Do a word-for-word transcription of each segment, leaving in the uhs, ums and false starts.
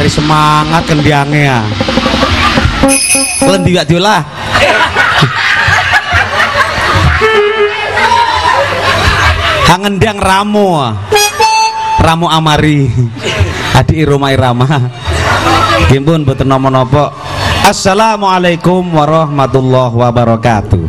Mari semangat kendiange ya. Lendi wak diolah. Hangendang ramu. Ramu Amari. Adik Roma Irama. Nggih pun mboten napa-napa. Assalamualaikum warahmatullahi wabarakatuh.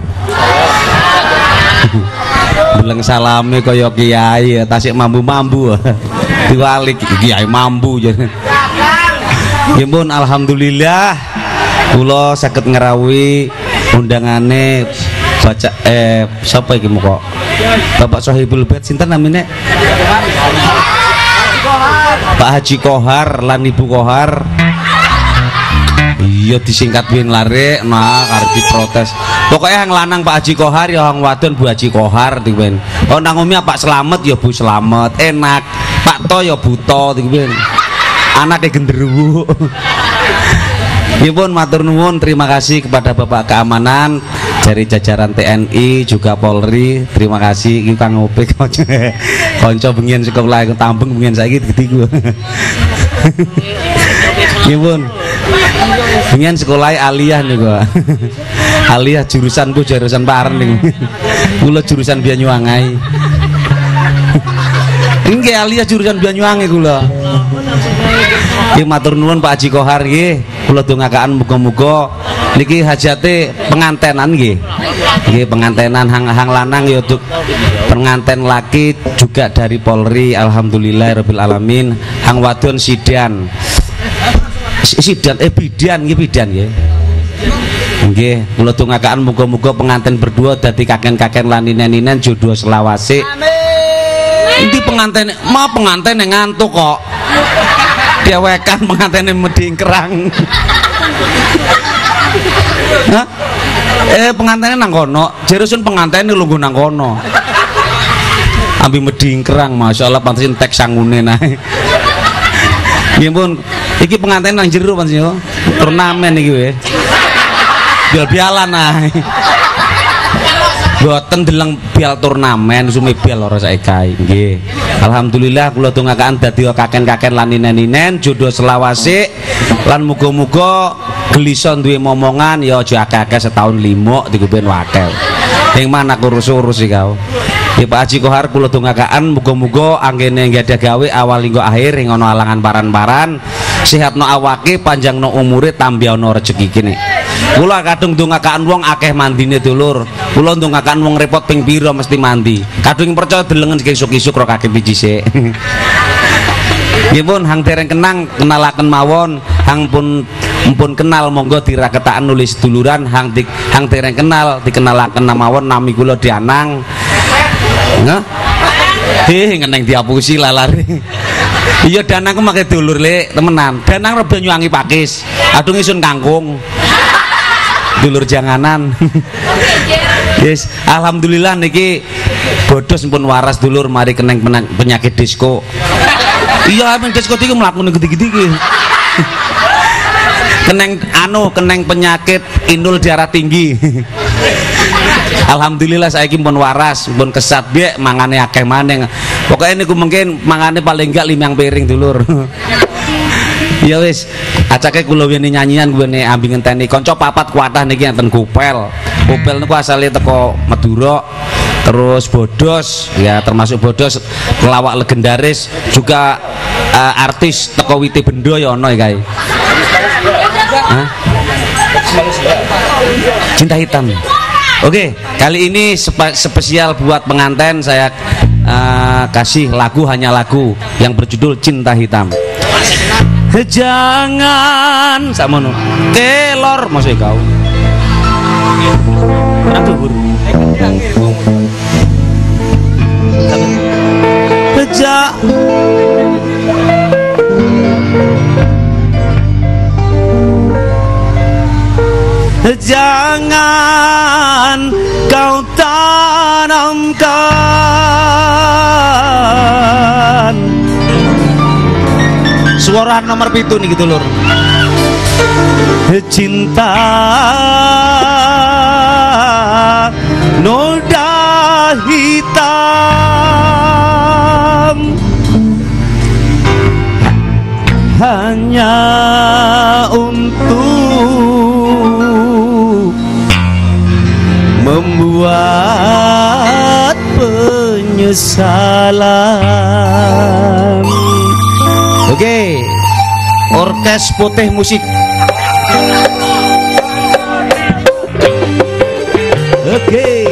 Beleng salame kaya kiai tasik mambu-mambu. Diwalik kiai mambu. Nggih pun alhamdulillah kula saged ngrawuhi undangane baca eh sapa iki kok Bapak Sohibul Bait sinten namine Pak Haji Kohar lan Ibu Kohar. Iya disingkat wing lare nah karep diprotes. Pokoknya yang lanang Pak Haji Kohar ya yang wadon Bu Haji Kohar diwen. Oh nang umi Pak Slamet ya Bu Slamet. Enak. Pak To ya Buto diwen. Anake genderuwo. Nggih matur nuwun, terima kasih kepada Bapak Keamanan dari jajaran T N I juga Polri. Terima kasih iki Kang Opik kanca bengian saka wilayah Tambeng bengian saiki gede-gede. Nggih pun. Bengian sekolah aliyah niku. Aliyah jurusanku jurusan Paren niku. Kula jurusan Banyuwangi. Nggih aliyah jurusan Banyuwangi kula. Nggih matur nuwun Pak Haji Kohar nggih. Kula dongaaken muga-muga niki hajate pengantenan nggih. Nggih pengantenan hang-hang lanang ya untuk penganten laki juga dari Polri alhamdulillahirabbil alamin. Hang wadon sidan. Sidan eh bidan nggih bidan nggih. Nggih kula dongaaken muga-muga penganten berdua dadi kaken-kaken lan ninen-ninen jodoh selawase. Amin. Iki penganten mau penganten yang ngantuk kok. Dewekan pengantin meding kerang. Hah? Eh pengantinnya nang kono, jerusun pengantin lungguh nang kono. Ambil meding kerang, masya Allah pantasin tek sangune nae. Nggih pun, iki pengantin nang jero pantasin turnamen iki we. Bial-bialan nae. Boten deleng bial turnamen sume bial ora saiki nggih. Alhamdulillah kula dongaaken dadi kaken-kaken lan ninen-ninen jodoh selawase lan muga-muga gelisa duwe momongan ya aja akeh-akeh setahun limo dikupen wakil. Ning mana kurus-urus iki kau. Ya Pak Haji Kohar kula dongaaken muga-muga anggene nggada gawe awal hingga akhir ing ana alangan paran-paran, sehatno awake, panjangno umure, tambahno rezeki kene. Kula kadung dongaaken wong akeh mandine dulur. Kula ndongakan wong repot ping pira mesti mandi. Kadung percaya delengen isuk-isuk ro kaki biji sik. Nggih pun hang dereng kenang kenalaken mawon, hang pun mpun kenal monggo diraketaken nulis duluran, hang di, hang dereng kenal dikenalaken mawon nami kula Dianang. Nah. Heh ngeneng diapusi lalare. Iya Danang ku make dulur lek temenan. Danang ro Banyuwangi Pakis. Adung isun kangkung. Dulur janganan. Yes, alhamdulillah niki bodos pun waras dulur mari keneng penyakit disko. Iya men disko iki mlakune gede-gede iki. Keneng anu keneng penyakit inul darah tinggi. Alhamdulillah saiki pun waras, pun kesat biek mangane akeh maneh. Pokoke niku mungkin mangane paling enggak limang piring dulur. Ya wis, acake kula wene nyanyian wene ambi ngenteni kanca papat kuatah niki enten Gopel. Gopel niku asale teko Madura, terus Bodos, ya termasuk Bodos pelawak legendaris, juga uh, artis teko Witi Bendo ya ana kae. Hah? Cinta Hitam. Oke, kali ini spe spesial buat pengantin saya uh, kasih lagu hanya lagu yang berjudul Cinta Hitam. Jangan samono kelor maksud kau. Kurang dhuwur. Beja Jangan kau tanamkan. Suara nomor pitu nih gitu lur. Cinta noda hitam hanya salam. Oke, orkes putih musik. Oke.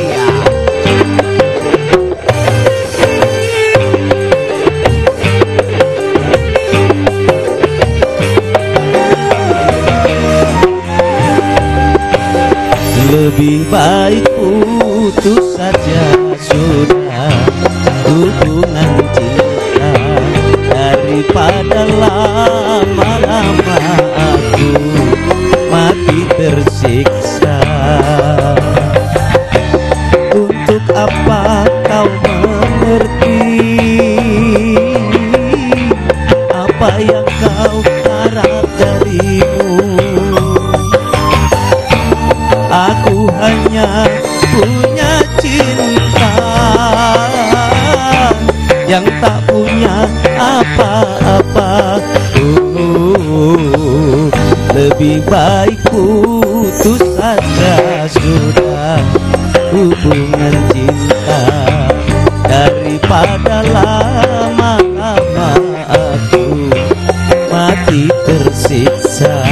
Lebih baik putus saja sudah hubungan cinta daripada lama-lama aku mati tersiksa. Untuk apa kau mengerti apa yang kau harap darimu? Aku hanya punya cinta yang tak punya apa-apa. uh, Lebih baik putus saja sudah hubungan cinta daripada lama-lama aku mati tersiksa.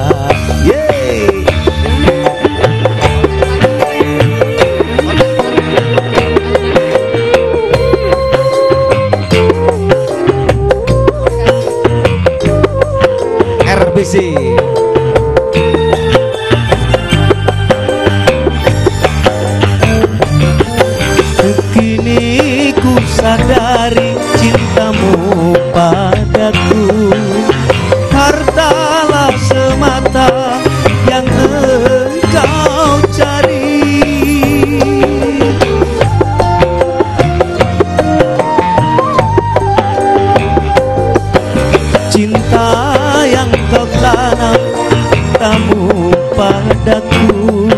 Kini ku sadari cintamu padaku hartalah semata yang engkau cari. Cinta yang kau tanam tamu padaku,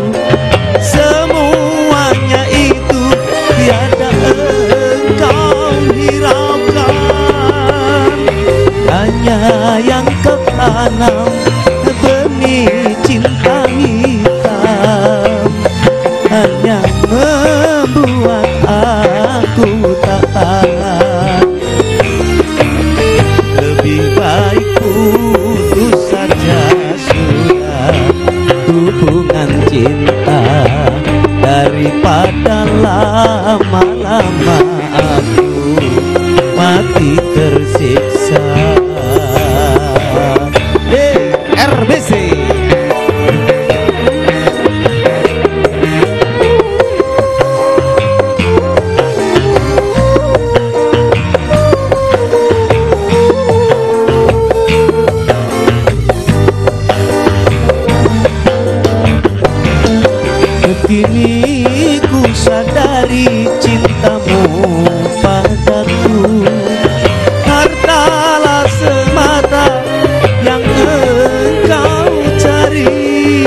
semuanya itu tiada engkau hiraukan. Hanya yang kau tanam benih cinta hitam, hanya membuat aku tak tahan. Lebih baik putus saja sudah hubungan cinta daripada lama-lama aku mati tersiksa. Hey, R B C. Kini ku sadari cintamu padaku hartalah semata yang engkau cari.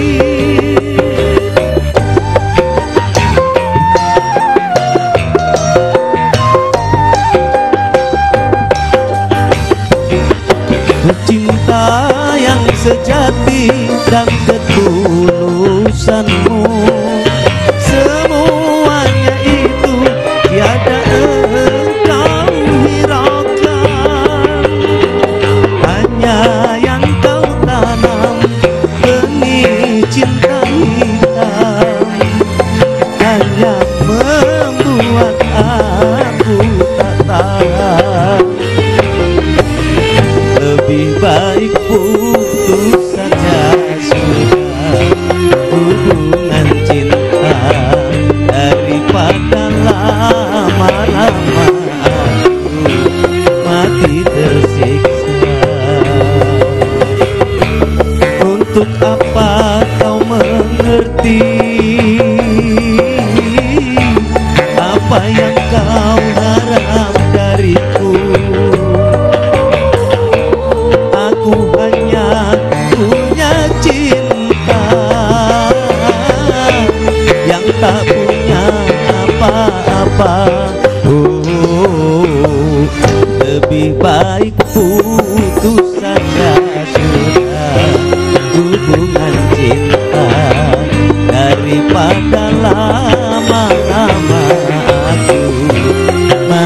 Cinta yang sejati dan ketulusanmu, semuanya itu tiada engkau hiraukan. Hanya yang kau tanam benih cinta hitam, hanya membuat aku tak tahan. Lebih baik putus saja sudah hubungan cinta daripada lama-lama aku mati tersiksa. Untuk apa kau mengerti apa yang kau harap dariku? Aku hanya punya cinta yang tak punya apa-apa. Oh, lebih baik putus saja sudah hubungan cinta daripada lama-lama aku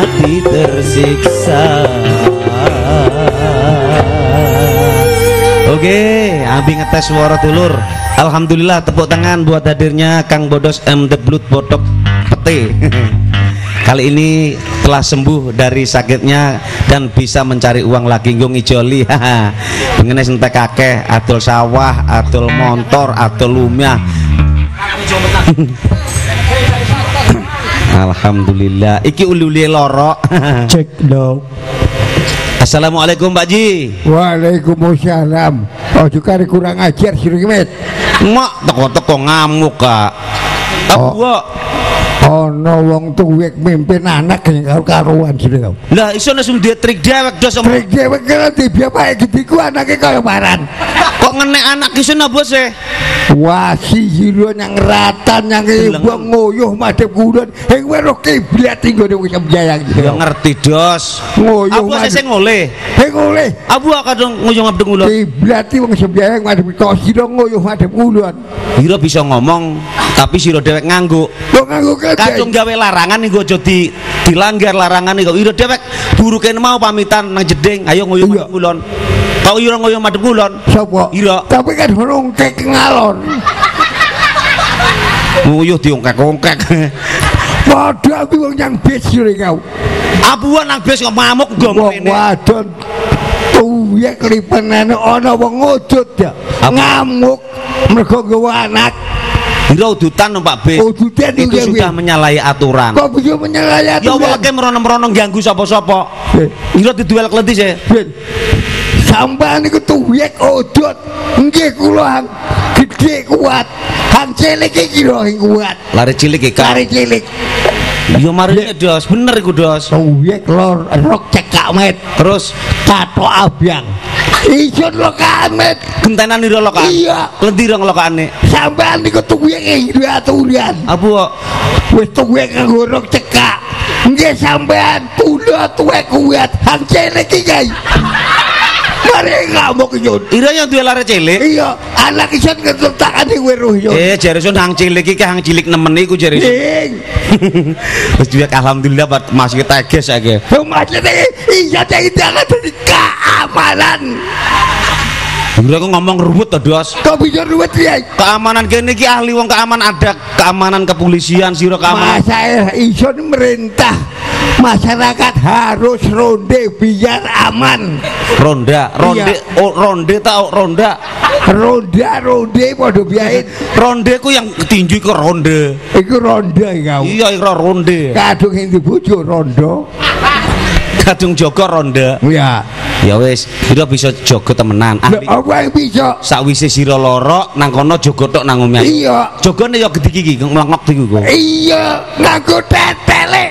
Oke, abi ngetes suara dulur. Alhamdulillah, tepuk tangan buat hadirnya Kang Bodos M The Blood Botok Pete. Kali ini telah sembuh dari sakitnya dan bisa mencari uang lagi nggo ngijoli. Mengenai sentek kakek, adol sawah, adol motor, adol lumah. Alhamdulillah. Iki uli-uli loro. Cek dong. Assalamualaikum Pak Ji. Waalaikumsalam. Oh juga kurang ajar sih Met. Mak teko-teko ngamuk kak. Apa? Oh. Ono wong tuwek mimpin anak karo karuan sih kau. Lah iso langsung dia trik dewek dos. Trik dewek karo dia pae gediku anake kaya paran. Kok ngenek anak iso napa sih? Wasi jiro nyang ratan nyang ibu ngoyuh madhep kulon. Heng wero kiblat nggone wis sembayang. Ya ngerti dos. Ngoyuh. Abu sing ngoleh. Heng ngoleh. Abu kadang ngoyuh madhep kulon. Kiblat wong sembayang madhep kok sira ngoyuh madhep kulon. Sira bisa ngomong tapi sira dewek ngangguk. Kok ngangguk kadung gawe larangan nih gue jadi dilanggar larangan nih gue iro dewek burukin mau pamitan nang jeding ayo ngoyo madep kulon kau iro ngoyo madep kulon sapa iro tapi kan rongkek ngalon ngoyo diongkek-ongkek padha aku wong yang bis sire kau abuan nang bis kok mamuk ngomong ngene wadon tuwek klipenane ana wong ngudut ya ngamuk mergo gawe anak. Ira udutan numpak bis. Udutan itu sudah menyalahi aturan. Kok bisa menyalahi aturan? Ya weleke merono-merono ganggu sapa-sapa. Ira diduel klenti sih. Sampeyan niku tuwek udut. Nggih kula gede kuat. Hang cilik iki kira kuat. Lari cilik iki. Lari cilik. Ya marine dos, bener iku dos. Tuwek lor rok cekak met. Terus katok abang. Isun lokamet gentenan ira lokan. Iya. Klenti rong lokane. Sampeyan niku tuwek iki aturan. Apa kok wis tuwek kanggo rok cekak. Nggih sampeyan tunda tuwek kuat. Hang cilik iki, guys. Mari ngamuk nyun. Ira yang duwe lare cilik. Iya, anak isun ketutakane weruh yo. Eh, jare sun hang cilik iki hang cilik nemen iku jare. Wis duwe alhamdulillah masih teges saiki. Maksudnya iya teh jangan dadi keamanan. Ira kok ngomong ruwet to, Dos. Kok bisa ruwet ya? Keamanan kene iki ahli wong keamanan ada keamanan kepolisian sira keamanan. Masalah isun merintah masyarakat harus ronde biar aman. Ronda, ronde, iya. Oh, ronde tau ronda. Ronda, ronde padha biain. Ronde ku yang tinju iku ronde. Iku ronde kau. Iya, iku ronde. Kadung sing dibujuk rondo. Kadung jaga ronde. Iya. Ya wis, sira bisa jaga temenan. Ah, apa yang bisa? Sakwise sira lara nang kono jaga tok nang omah. Iya. Jagane ya gedhi iki, nglongok iki kok. Iya, nganggo tetele.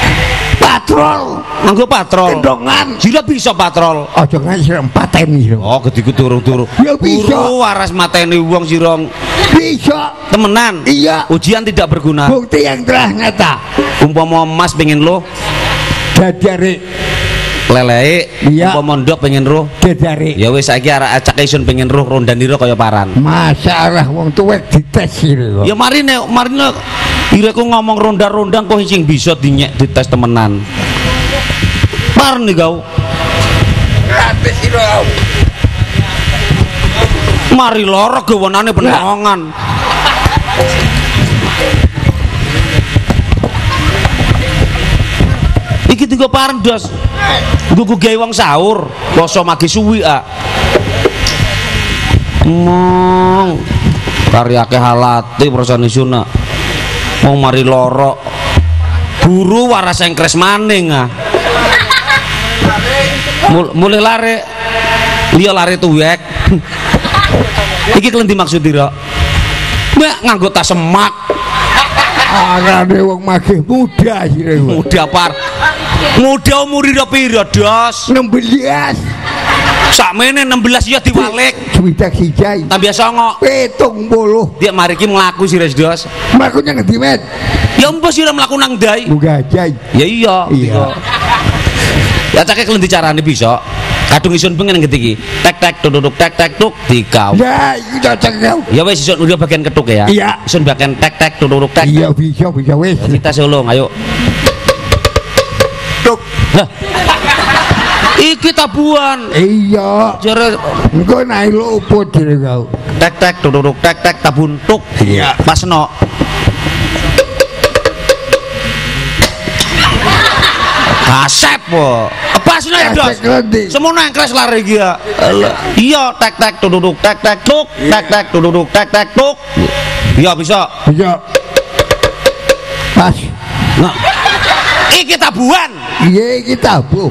Patrol, nganggo patrol. Kendongan. Sira bisa patrol. Aja ngasih pateni sira. Oh, gedhiku turu-turu. Ya bisa. Turu waras mateni wong sira. Bisa. Temenan. Iya. Ujian tidak berguna. Bukti yang telah nyata. Umpama Mas pengen lo dadare lelei, iya. Umpama ndok pengen roh dadare. Ya wis saiki arek acak isun pengen roh rondanira kaya paran. Masalah wong tuwek dites sira. Ya marine marine ireku ngomong ronda-ronda kok sing bisa dinyek dites temenan. Par nih kau. Gratis sira. Mari loro gawanane penongan. Iki tiga pardos. Nggo gawe wong sahur, poso magi suwi ah. Mong. Karyake halate prosane suna. Wong mari loro. Guru waras engkres maning ah. Mul mulai lare. Liya lare tuwek. Iki klendi maksud ira? Mbak nganggo tas semak. Arane wong magih muda sira. Muda par. Muda umur ira pira, Dos? enam belas. Sakmene enam belas ya diwalik. Swidak sijai. Tambah songo. pitung puluh. Dia mari ki mlaku sih Dos. Mlaku nang ndi, Met? Ya mbok sira mlaku nang ndai. Muga jai. Ya iya. Iya. Ya cake klendi carane bisa. Kadung isun pengen ngendi iki. Tek tek duduk tek tek tuk dikau. Ya, iki cocok kau. Ya wis isun udah bagian ketuk ya. Iya. Isun bagian tek tek duduk tek. Iya bisa bisa wis. Kita sulung ayo. Tuk. Lah. Iki tabuhan. Iya. Jare engko naik lopo jare kau. Tek tek duduk tek tek tabuntuk. Iya. Pasno. Kasep po. Pasno ya, Dos. Semono engkres lari iki ya. Iya, tek tek duduk tek tek tuk, tek tek duduk tek tek tuk. Iya bisa. Iya. Pas. Nah. Iki tabuhan. Iya iki tabuh.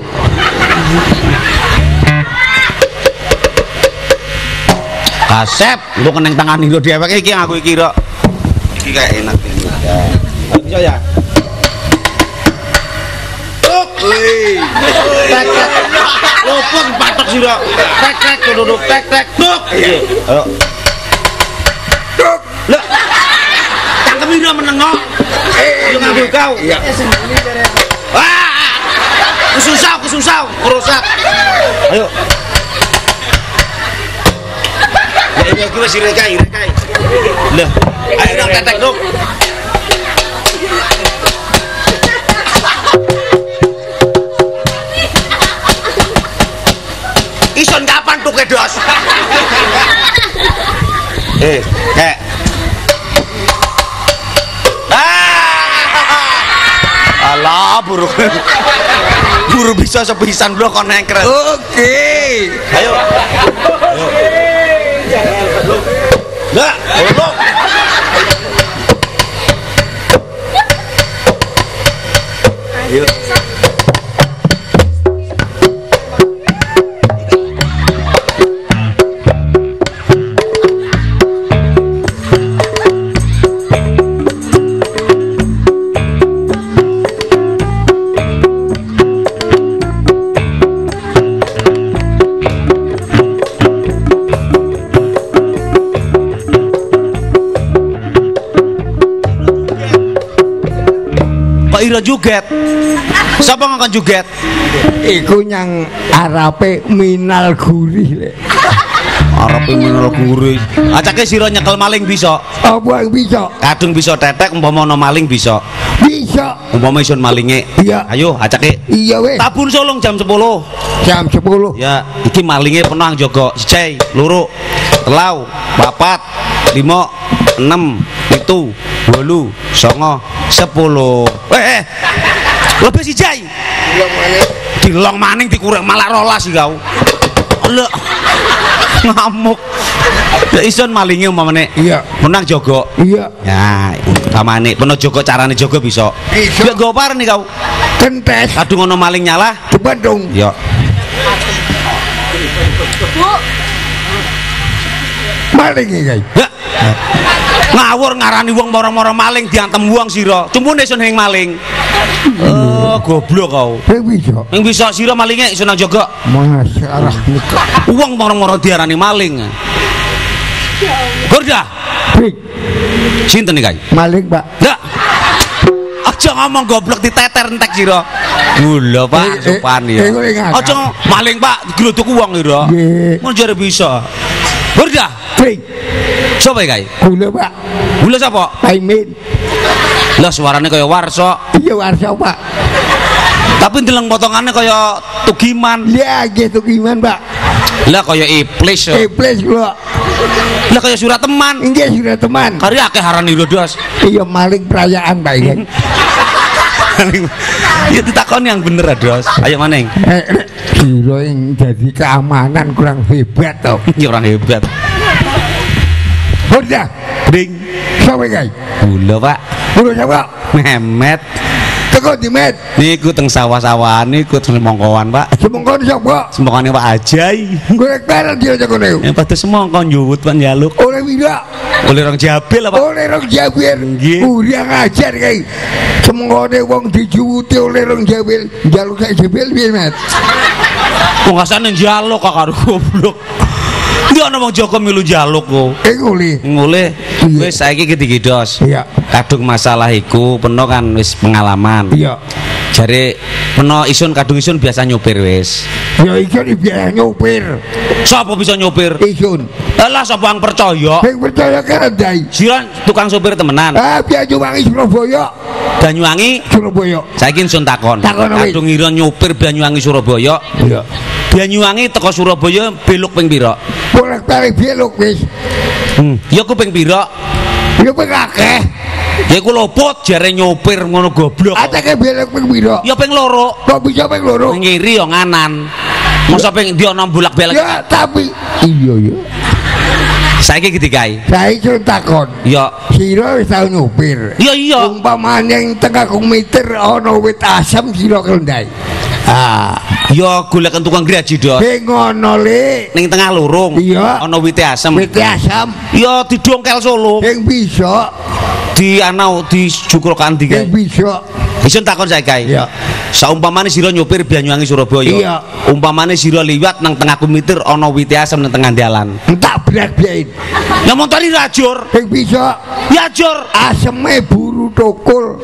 Kasep, lu keneng tangan lu dhewek iki aku iki kira. Iki kayak enak iki. Ya. Bisa ya. Tuk. Tek tek. Lopon patok sira. Tek tek duduk tek tek tuk. Ayo. Tuk. Lah. Cangkem ira menengo. Yo nganggo kau. Iya. Wah. Kesusau, kesusau, merusak. Ayo. Ya iki wis rekai, rekai. Lah, ayo dong tetek dong. Ison kapan tuh kedos? Eh, kek. Ah! Alah, buruk. Buru bisa sepisan blok kon nengkret. Oke. Ayo. Ayo. Lah, tolong. Ayo. Ira juget. Siapa ngangkon juget? Iku nyang arape minal gurih lek. Arape minal gurih. Acake sira nyekel maling bisa. Apa yang bisa? Kadung bisa tetek umpama ana maling bisa. Bisa. Umpama isun malinge. Iya. Ayo acake. Iya weh. Tabun solong jam sepuluh. Jam sepuluh. Ya, iki malinge penang jaga siji, loro, telau, papat, lima, enam, pitu, wolu, songo, sepuluh. Eh, eh. Lebih si Jai. Dilong maning. Dilong maning dikurang malah rolas sih kau. Lek. Ngamuk. Ya ison malinge umpamane. Iya. Menang jaga. Iya. Ya, umpamane peno jaga carane jaga bisa. Bisa. Ya gopar nih kau. Kentes. Kadung ana maling nyalah. Coba dong. Ya. Maling iki, guys. Ya. Ngawur ngarani wong moro-moro maling diantem wong sira. Cumpune isun heng maling. Oh, goblok kau. Sing bisa. Yang bisa sira malinge isun nang jaga. Masyarah muka. Wong moro-moro diarani maling. Gorda. Pik. Sinten iki, Maling, Pak. Ndak. Aja ngomong goblok diteter entek sira. Gula, Pak, sopan ya. Aja maling, Pak, gluduk wong sira. Nggih. Mun jare bisa. Gorda. Pik. Sapa iki? Gula, Pak. Gula sapa? Paimin. Lah suarane kaya warso. Iya warsa, Pak. Tapi ndeleng potongannya kaya tugiman. Ya gitu gimana, Pak? Lah kaya iblis. Iblis kula. Lah kaya surat teman. Nggih sudah teman. Kari akeh harane Dos. Iya maling perayaan, Pak iki. Ya ditakon yang bener, Dos. Ayo maning. Eh, kira yang jadi keamanan kurang hebat toh. Ya orang hebat. Udah. Ding. Sampai guys. Gula, Pak. Gula siapa? Memet. Teko di met. Niku teng sawah-sawahan niku teng semongkoan, Pak. Semongkon siapa? Semongkone Pak Ajai. Golek barang dia jago nih. Yang pada semongkon nyuwut Pak njaluk. Oleh bila. Oleh orang Jabil apa? Oleh orang Jabil. Nggih. Udah ngajar guys. Semongkone wong dijuwuti oleh orang Jabil. Jaluk kayak Jabil piye, Met? Wong asane njaluk kok karo goblok. Ndi ana wong Joko milu njaluk kok. Eh nguli. Ngulih wis saiki iki Dos. Iya. Kadung masalah iku peno kan wis pengalaman. Iya. Jare peno isun kadung isun biasa nyopir wis. Ya isun biasa nyopir. Sapa bisa nyopir? Isun. Lah sapa yang percaya? Sing percaya kan ndai. Sira tukang sopir temenan. Ah biasa cuma Surabaya. Banyuwangi Surabaya. Saiki sun takon. Takon wis. Kadung ngira nyopir Banyuwangi Surabaya. Iya. Banyuwangi teko Surabaya belok ping pira? Bolak-balik belok wis. Hmm. Ya ku ping pira? Ya ping akeh. Ya ku lopot jare nyopir ngono goblok. Atake belok ping pira? Ya ping loro. Kok bisa ping loro? Ping kiri ya nganan. Masa ping ndi ana bolak-balik. Ya tapi iya ya. Saiki ketikae. Saiki sun takon. Ya. Sira wis tau nyopir. Iya iya. Umpamane ing tengah komiter ana wit asem sira kendai. Ah, ya golek tukang graji dok. sing ngono le. Ning tengah lurung. Iya. Ana wite asem. Wit asem. Ya didongkel solo. Sing bisa Di anau di jukrokan di sing bisa. Isun takon saiki kae. Iya. Saumpamane sira nyopir Banyuwangi Surabaya. Iya. Umpamane sira liwat nang tengah komiter ana wite asem nang tengah dalan. Entak berat biyen. Ya motor iki rajur. Sing bisa Ya jur. aseme buru tukul.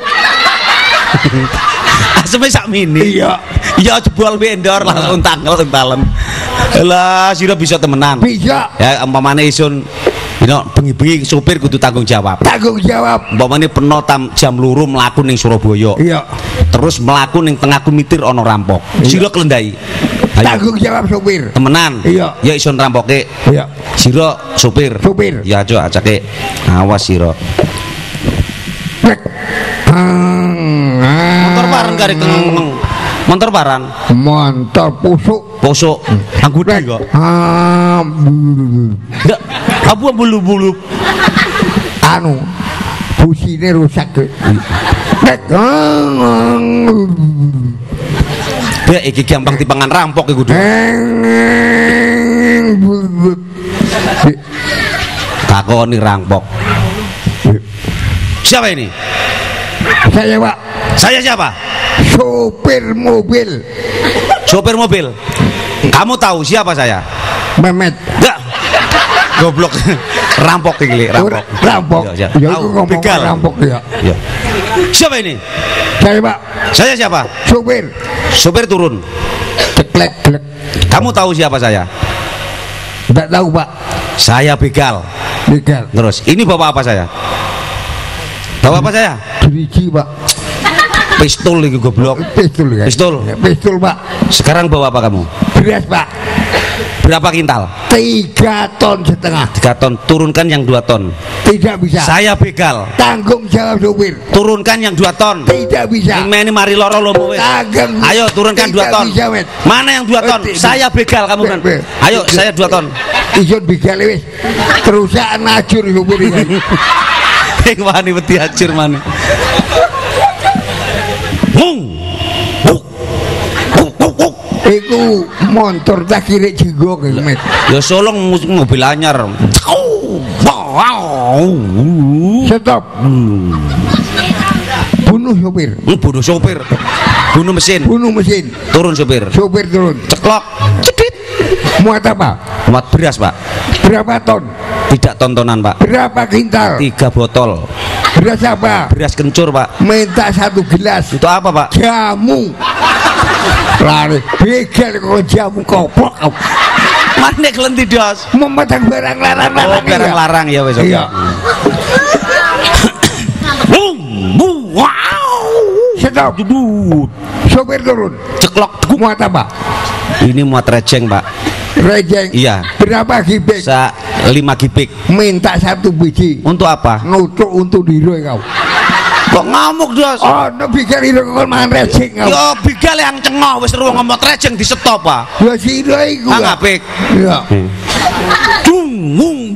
Aseme sak mini. Iya. Ya jebol vendor langsung tangkel teng dalem. Lah sira bisa temenan. Bisa Ya umpamane isun dino bengi-bengi sopir kudu tanggung jawab. tanggung jawab. Umpamane peno tam jam loro mlaku ning Surabaya. Iya. Terus mlaku ning tengah kumitir ana rampok. Sira klendai. Ayo Tanggung jawab sopir. temenan. Iya. Ya isun rampoke. Iya. Sira sopir. Sopir. Ya aja acake. Awas sira. Tek. Motor bareng kari kengeng. Motor barang. Motor pusuk. Posok. Anggudi kok. Ah, Enggak. Abu bulu-bulu. anu busine rusak ke. Tek. Ya iki gampang dipangan rampok iku kudu. Takoni rampok. Siapa ini? Saya Pak, Saya siapa? sopir mobil. Sopir mobil. Kamu tahu siapa saya? Memet. Enggak. Goblok. Rampok iki, rampok. Rampok. Ya, Ya tahu, itu ngomong begal. rampok ya. Ya. Siapa ini? Saya Pak, Saya siapa? sopir. Sopir turun. Ceklek ceklek. Kamu tahu siapa saya? Enggak tahu Pak. Saya begal. Begal. Terus, ini bawa apa saya? Bawa apa saya? Diriji Pak. Pistol iki goblok. Pistol ya. Pistol. Pistol Pak. Sekarang bawa apa kamu? Beras Pak. Berapa kintal? Tiga ton setengah. Tiga ton. Turunkan yang dua ton. Tidak bisa. Saya begal. Tanggung jawab sopir. Turunkan yang dua ton. Tidak bisa. Ini mari loro lomo wis. Tanggung. Ayo turunkan dua Tidak ton. bisa, Met. Mana yang dua ton? Eh, Saya begal kamu kan. Be- be- Ayo saya dua ton. Isun begal wis. Perusahaan ajur sopir ini. Yang wani wedi hancur mana? Hung. Huk. Huk, huk, huk. Iku motor tak kira jigo ke Met. Ya solong mus- mobil anyar. Stop. Bunuh sopir. Hmm, bunuh sopir. Bunuh mesin. Bunuh mesin. Turun sopir. Sopir turun. Ceklok. Cedit. Muat apa? Muat beras, Pak. Berapa ton? Tidak tontonan, Pak. Berapa kintal? Tiga botol. Beras apa? Beras kencur, Pak. Minta satu gelas. Itu apa, Pak? Jamu. Lari. Begal kok jamu koplok. Mana kelenti dos? Mematang barang larang-larang. Oh, barang larang ya wes. Iya. Bum, bum, wow. Stop. Dudut. Sopir turun. Ceklok. Muat apa? Ini muat rejeng, Pak. Rejeng. Iya. Berapa gibik? Sa lima gipik. Minta satu biji. Untuk apa? Nutuk untuk diro kau. Kok ngamuk dos? Oh, no bikin diro kau mangan rejeng kau. Yo bigal yang cengok wis ruang ngomot rejeng di stop, Pak. Ya siro iku. Ah ngapik. Iya. Dung, mung.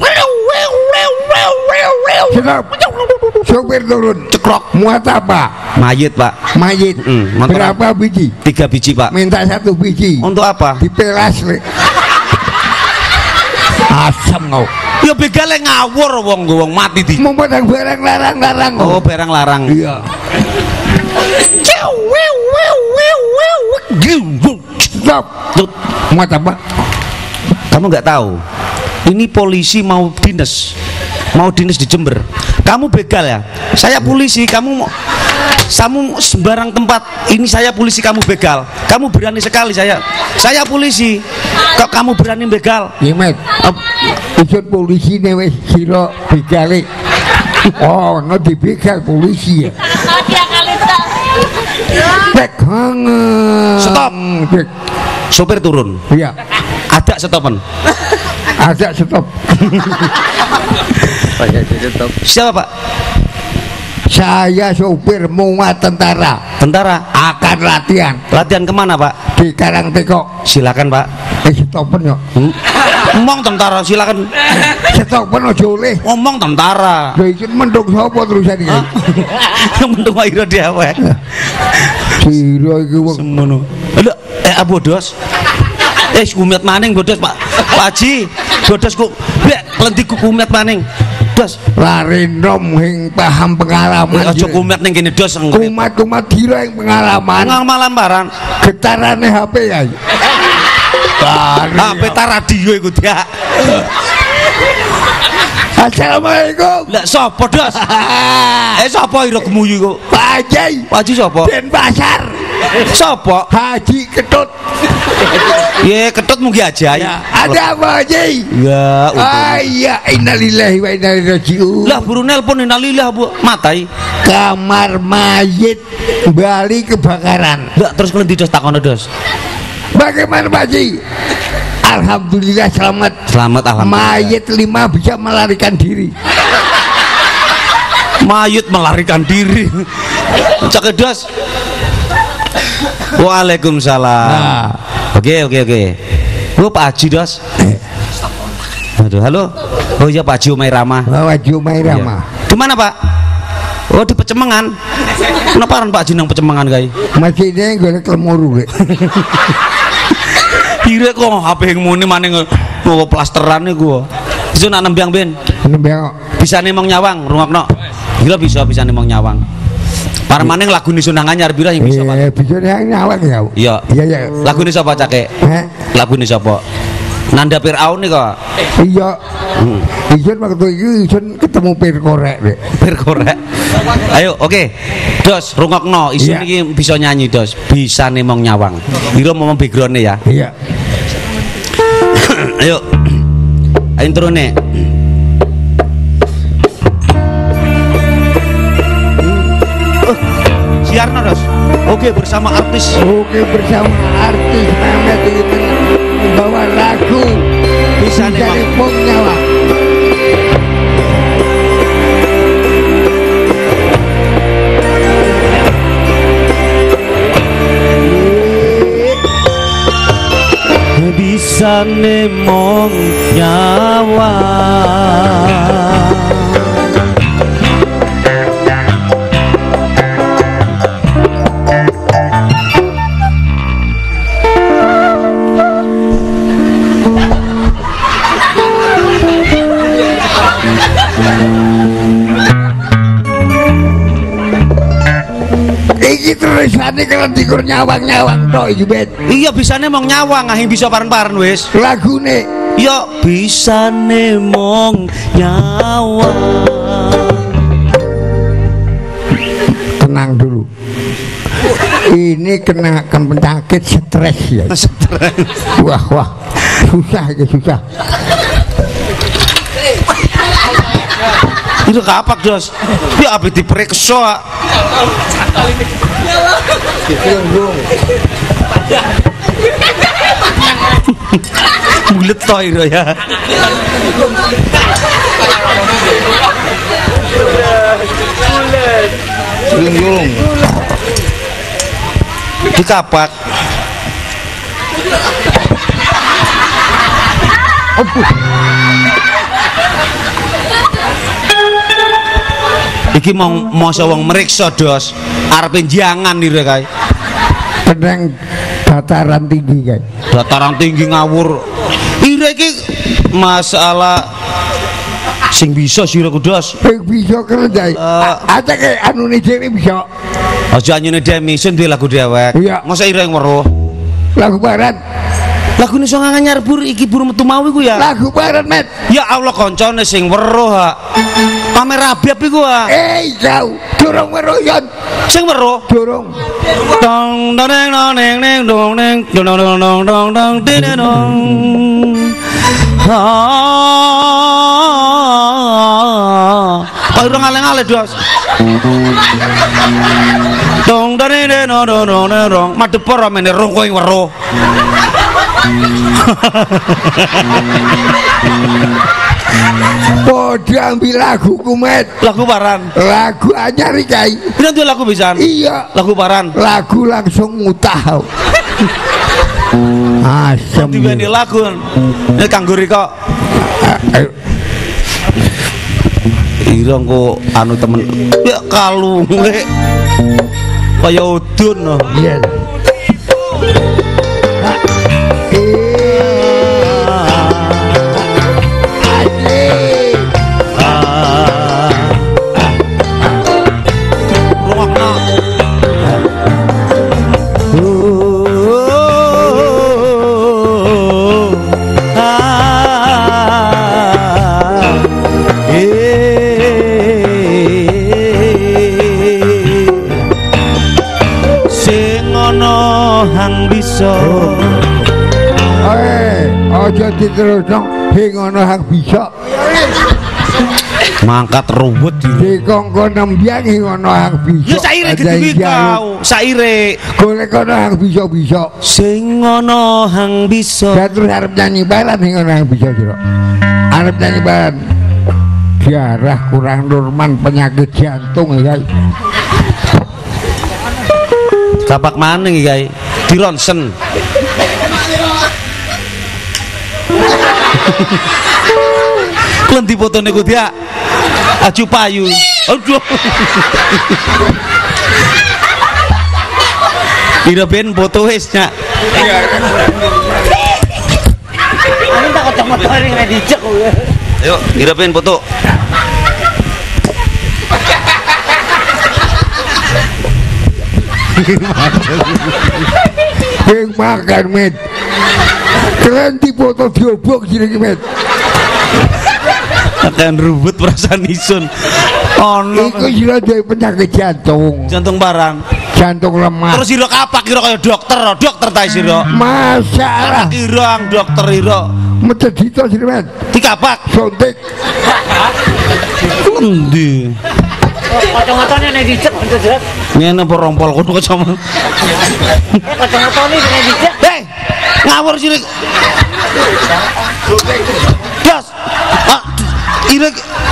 Stop. Sopir turun. Ceklok. Muat apa? Mayit, Pak. Mayit. Mm, motor Berapa biji? Tiga biji, Pak. Minta satu biji. Untuk apa? Dipelas le. Asam kau. Ya begal yang ngawur wong wong mati di. Mematang barang larang-larang kau. Oh, barang larang. Iya. Stop. Tut. Muat apa? Kamu nggak tahu? Ini polisi mau dinas, mau dinas di Jember. Kamu begal ya? Saya polisi, kamu mau- kamu sembarang tempat. Ini saya polisi, kamu begal. Kamu berani sekali saya. Saya polisi. Kok kamu berani begal? Yemet. Isun polisi ne wis sira begale. Oh, no dibegal polisi ya. pegang stop sopir turun iya ada stopen ada stop siapa Pak? Saya sopir muat tentara tentara akan latihan latihan kemana Pak? Di Karangtekok silakan Pak eh stopen ya ngomong tentara silakan stopen aja oleh ngomong tentara lha iki mendung sapa terusan iki yang mendung wae dewek sira iki wong semono lho eh abodos eh kumiat maning bodos Pak Pak Haji bodos kok bek lenti kumiat maning dos lari nom hing paham pengalaman aja kumiat ning kene dos kumat-kumat dira ing pengalaman ngamalan paran getarane H P ya H P ta radio iku dia Assalamualaikum lah sapa dos eh sapa ira gemuyu kok Pak Haji Pak Haji sapa Den Pasar sapa Haji Ketut ye ketut mungkin aja ya ada apa Haji ya ah iya innalillahi wa inna ilaihi raji'un lah buru nelpon innalillah Bu matai kamar mayit Bali kebakaran enggak terus kelenti dos takono dos bagaimana Pak Haji alhamdulillah selamat selamat alhamdulillah mayit lima bisa melarikan diri mayit melarikan diri cak dos Waalaikumsalam nah. Oke oke oke lu Pak Haji dos aduh halo oh iya Pak Haji Umairama Pak Haji Umairama di mana Pak oh di Pecemengan kenapa kan Pak Haji nang Pecemengan guys masih ini gue kelemuru kira kok H P yang muni maning mau plasteran nih gue itu nak nembang ben nembang bisa nih mong nyawang rungokno gila bisa bisa nih mong nyawang para maning lagu nih Sunang Anyar bila yang bisa Pak bisa nih nyawang ya iya iya iya lagu nih siapa cake lagu nih siapa Nanda Fir'aun nih kok iya Isun waktu itu Isun ketemu pir korek deh pir korek ayo oke okay. Dos rungokno Isun ini bisa nyanyi dos bisa nih mong nyawang Hiro mau background nih ya iya ayo intro nih uh, siarno dos oke bersama artis oke bersama artis Mehmet ini membawa lagu bisa nih mong nyawang bisa nemong nyawa iki tulisane kalau dikur nyawang-nyawang tok iki bet iya bisane mong nyawang akhing bisa paren-paren wis lagune iya bisane mong nyawang tenang dulu ini kena penyakit stres ya stres wah wah susah ya susah itu kapak dos ya abis diperiksa mulut toh itu ya Julung-julung di kapak iki mau mau sawang meriksa dos arepin jangan nih kae tenang dataran tinggi kan dataran tinggi ngawur ira iki masalah sing bisa sira kudos sing bisa kerja uh, ada kayak anu nih dhewe bisa aja anyune dhewe isin duwe lagu dewek iya masa ira yang weruh lagu barat lagu nih so nganyar bur iki buru metu mau iku ya lagu barat met ya Allah koncone sing weruh ha pamer rabiab iku ha eh kau durung weruh yon sing weruh durung dong dong dong neng neng dong neng dong dong dong dong dong dong dong dong kok urung aleng-aleng dos Dong dene no no no no madhep ora mene rong kowe weruh. Padha ambil lagu kumet. Lagu paran. Lagu anyar iki, Kai. Pira tuh lagu pisan? Iya. Lagu paran. Lagu langsung mutah. Asem. Diweni lagu. Nek kanggo riko. Irong kok anu temen. Ya kalunge. Kaya udun no. Iya. Aja diterusno sing ana hang bisa. Mangkat ruwet di kongkon nembyang sing ana hang bisa. Ya saire gedhe kau, saire. Golek ana hang bisa-bisa. Sing ana hang bisa. Terus arep nyanyi balan sing ana hang bisa, Jero. Arep nyanyi balan. Darah kurang normal, penyakit jantung ya, Guys. Kapak maning iki, Guys. Di ronsen. Klen dipotone ku dia aju payu. Aduh. Ira ben foto wis nya. Anu tak kacamata ring dicek kowe. Ayo, ira ben foto. Beng makan met. Keren di foto diobok jenenge met. Akan rubut perasaan isun. Ono. Iku jira duwe penyakit jantung. Jantung barang. Jantung lemah. Terus ira kapak kira kaya dokter, dokter ta sira. Masalah. Kira dokter ira. Metu dito sini met. Dikapak. Sontek. Endi? Kacang-kacangnya nek dicek untuk jelas. Ngene apa rompol kono kacang. Eh kacang-kacangnya nek dicek. Hei, ngawur cilik. Das. Ah, irek.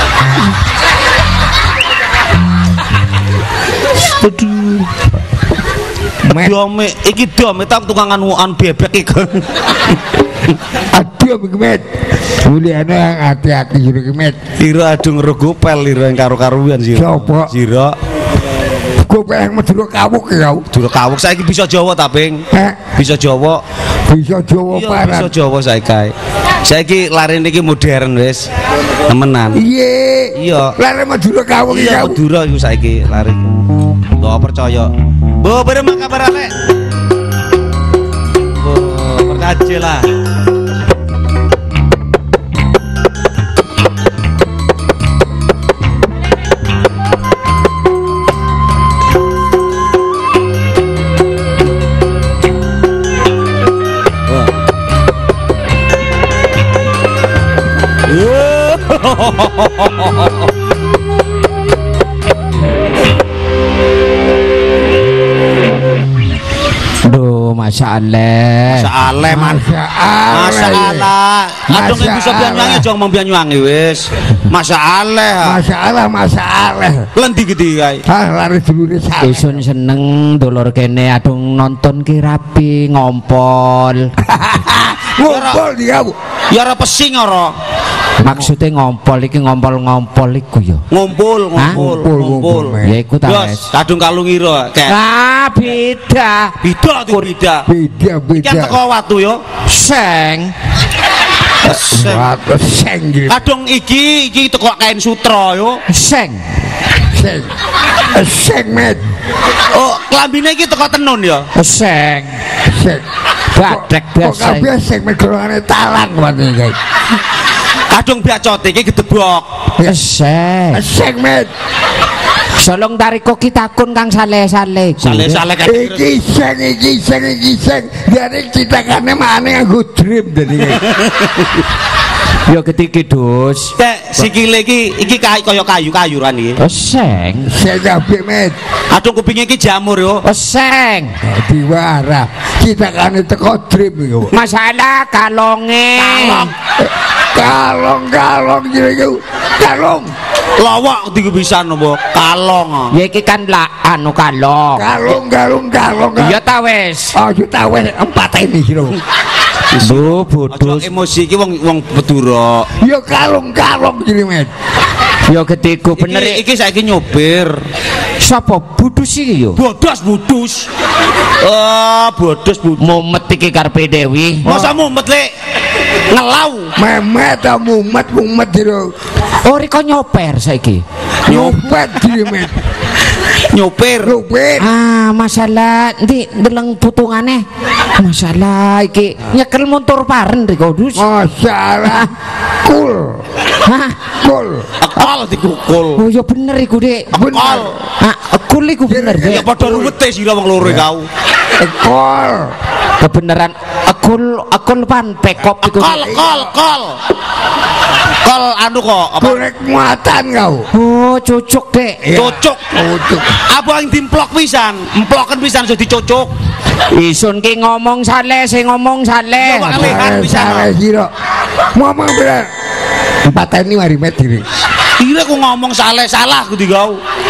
Aduh. Dome iki dome tak tukang anuan bebek iki. Aduh met. Mulyane yang hati-hati jero met. Ira adung regopel ira karo-karuan sira. Coba. Sira. Gopel yang Madura kawuk ya. Madura kawuk saiki bisa Jawa ta, Ping? Eh, Bisa Jawa. bisa Jawa Iya, paran. bisa Jawa saiki. Saiki larene iki modern wis. Temenan. Iya. Iya. Lare Madura kawuk iki. Iya, Madura iku saiki lare. Nggak percaya. Bo, bareng kabar Alek. Bo, perkaje lah. Duh, Masya Allah. Masya Allah man. Masya Allah. Masya Allah. Adung ibu sampeyan nyanyi aja ngomong pian nyanyi wis. Masya Allah. Masya Allah, Masya Allah. Lendi gede kae. Ah, lari dulure saya. Isun seneng dulur kene adung nonton ki rapi ngompol. Ngumpul dia. Ya ora pesing ora. Maksudnya ngompol iki ngompol-ngompol iku ya. Ngumpul, ngumpul, Ngumpul, ngumpul. ngumpul, Ya iku ta Yos, wis. kadung kalung ira kayak. Ah, beda. Beda tuh beda. Beda, Iki beda. teko watu yo. Seng. Seng. Watu seng gitu. Kadung iki iki teko kain sutra yo. Seng. Seng. Seng met. Oh, klambine iki teko tenun ya. Seng. Seng. Badek Kok biasa. kabeh seng met golongane talang wate guys. Kadung biacote iki gedebok. Seng. Seng met. Solong dari koki takun kang sale-sale iku. Sale-sale kayak Iki seng, iki seng, iki seng. Dari citakane mane nganggo dream dadi guys. Ya ketiki dus. Dek, sikile iki iki kaya kayu-kayu ran iki. Seng. Sing kabeh met. Aduh kupinge iki jamur yo. Seng. Dadi warah. Kita kan teko drip yo. Masalah kalonge. Kalong. Kalong-kalong iki. Kalong. Lawak diku pisan apa? Kalong. Ya iki kan lah anu kalong. Kalong-kalong kalong. Ya ta wis. Oh, yo ta wis empateni sira. Lho bodoh. Emosi iki wong wong Bedura. Yo kalong-kalong iki met. Ya getiku bener. Iki, iki saiki nyopir. Sapa budus iki yo? Bodos budus. Oh, bodos budus. Mumet iki karepe Dewi. Masa mumet lek ngelau. Memet ta mumet mumet sira. Oh riko nyoper saiki. Nyopet iki met. Nyopir. Nyopet. Ah, masalah ndi ndeleng putungane. Masalah iki nyekel motor paren riko dus. Masalah kul. Hah? Kul. Ekol dikukul. Oh ya bener iku, Dik. Ekol. Ah, ekul iku bener, Ya Dik. padha ruwete sira wong loro kau. Ekol. Kebenaran ekul ekul pan pekop iku. Kol, kol, kol. Kol anu kok apa? Korek muatan kau. Oh, cucuk, Dek. Cocok. Cocok. Apa yang dimplok pisan? Emploken pisan sudah dicocok. Isun ki ngomong saleh, sing ngomong saleh. Ya, Pak Ali. Lihat bisa. Salah sira. Ngomong bener. Empateni mari met diri. Kira aku ngomong salah salah aku digau.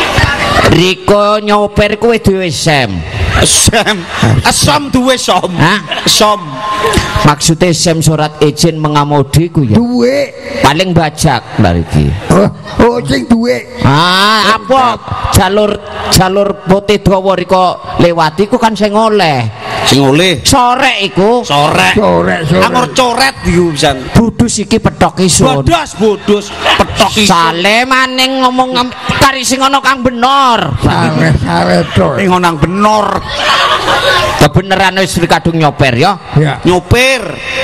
Riko nyoper kuwi dhewe sem. Sem, asom duwe som. Hah? Som. Maksudnya sem surat izin mengamudi ku ya. Duwe. Paling bajak lari iki. Oh, oh sing duwe. Ah, apa jalur jalur putih dawa riko lewati ku kan sing oleh. Sing oleh Sore iku. sore. Sore sore. Angor coret iku pisan. Budus iki petok isun. Bodos bodos petok iso. Sale maning ngomong ngam- kari sing ana kang bener. Sare sare to. Ning nang benor. Kebeneran wis kadung nyoper ya. Ya. Nyopir.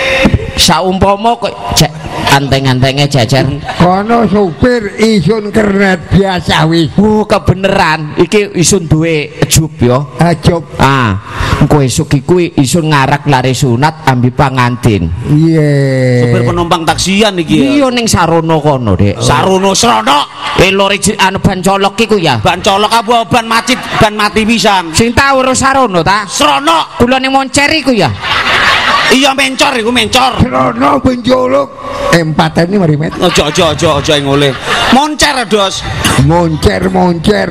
Saumpama kok cek anteng-antenge jajar. Kono supir isun kernet biasa wis. Oh, kebeneran iki isun duwe ejub ya. Ajop. Ah, engko esuk iku isun ngarak lari sunat ambi pangantin. Iya. Supir penumpang taksian iki ya. Iya ning Sarono kono, Dek. Sarono Srono. Eh lori anu ban colok iku ya. Ban colok apa ban macet, ban mati pisan. Sing tau urus Sarono ta? Srono. Kula ning Moncer iku ya. Iya mencor iku mencor. Rono benjoluk. Empateni mari met. Ojo ojo ojo ojo yang oleh. Moncer dos. Moncer moncer.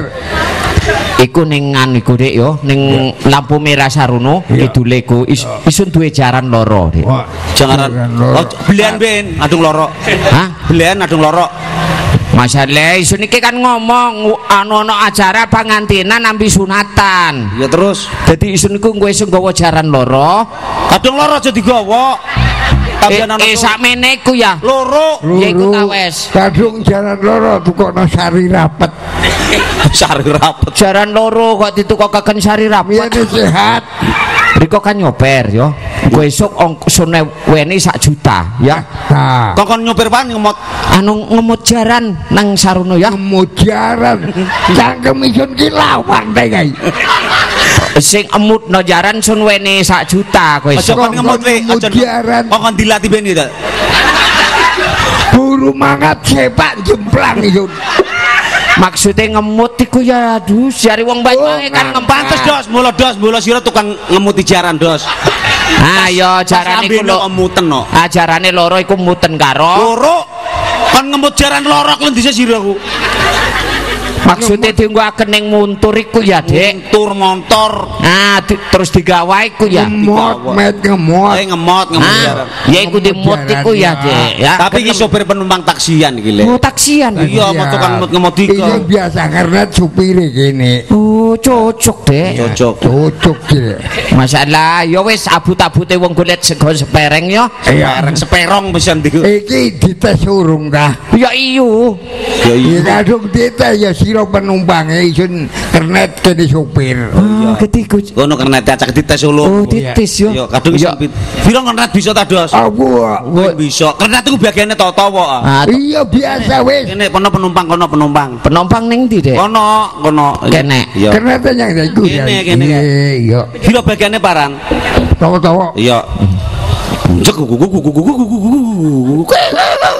Iku ning anu iku Dek yo, ning lampu merah Sarono kidule iku is, isun duwe jaran loro, Dek. Wah, Jangan oh, belian ben adung loro. Hah? Belian adung loro. Masalah isun iki kan ngomong anu ana acara pangantinan ambi sunatan. Ya terus. Dadi isun iku kowe iso nggawa jaran loro. Adung loro aja digawa. Eh, Tapi ana eh sakmene iku ya. loro. Ya iku ta wes. Kadung jalan loro tukono sari rapet. Sari rapet. Jaran loro kok ditukokaken sari Biar rapet. sehat. Riko kan nyoper yo. Kowe esuk ongkosane weni sak juta ya. Nah, Kok kon nyopir pan ngemot. Anu ngemut jaran nang Sarono ya. kemujaran. Cangkem isun ki lawang ta guys. Sing emutno jaran sun weni sak juta kowe Aja esuk. kon ngemot we, aja. Kemujaran. Kok kon dilatih ben iki. Buru mangat sepak jemplang isun. Maksudnya ngemut iku ya aduh jari wong Banyuwangi kan ngemut. Pantes dos, mula dos, mula sira tukang ngemuti jaran dos. Ah ya jarane iku lho. Ngemuten no. Ajarane loro iku muten karo. Loro kon ngemut jaran loro kok ndise siraku. Maksudnya dienggoaken ning muntur iku ya, Dek. Tur motor. Nah, di, terus digawa iku ya. Ngemot met ngemot. Eh ngemot ngemut Ah, jaran. ya iku dimut iku ya, Dek. Ya. Tapi iki sopir penumpang taksian iki le. Oh, taksian. Iya, mau tukang ngemot iki. Iya biasa karena supire kene. Oh, cocok, Dek. Cocok. Cocok ki. Masalah ya wis abut-abute wong golek sego sepereng ya. Iya. Bareng seperong pisan iki. Iki dites urung kah? Ya iyo. Ya Iya iya. kadung dites ya sira penumpangnya isun kernet kene supir. Oh, ketiku. Ngono kernet acak dites solo. Oh, titis yo. Iya, kadung Ya. sempit. Piro kernet bisa ta, Dos? Aku Kowe bisa. Kernet iku bagiane toto kok. Ah, to- iya biasa wis. Kene kono penumpang kono penumpang. penumpang ning ndi, Dek? Kono kono. Kene. Iya. Kernet yang iku ya. Kene, kene. Iya iya. Piro bagiane paran? Tawa-tawa. Iya. Cek gugu gugu gugu gugu gugu.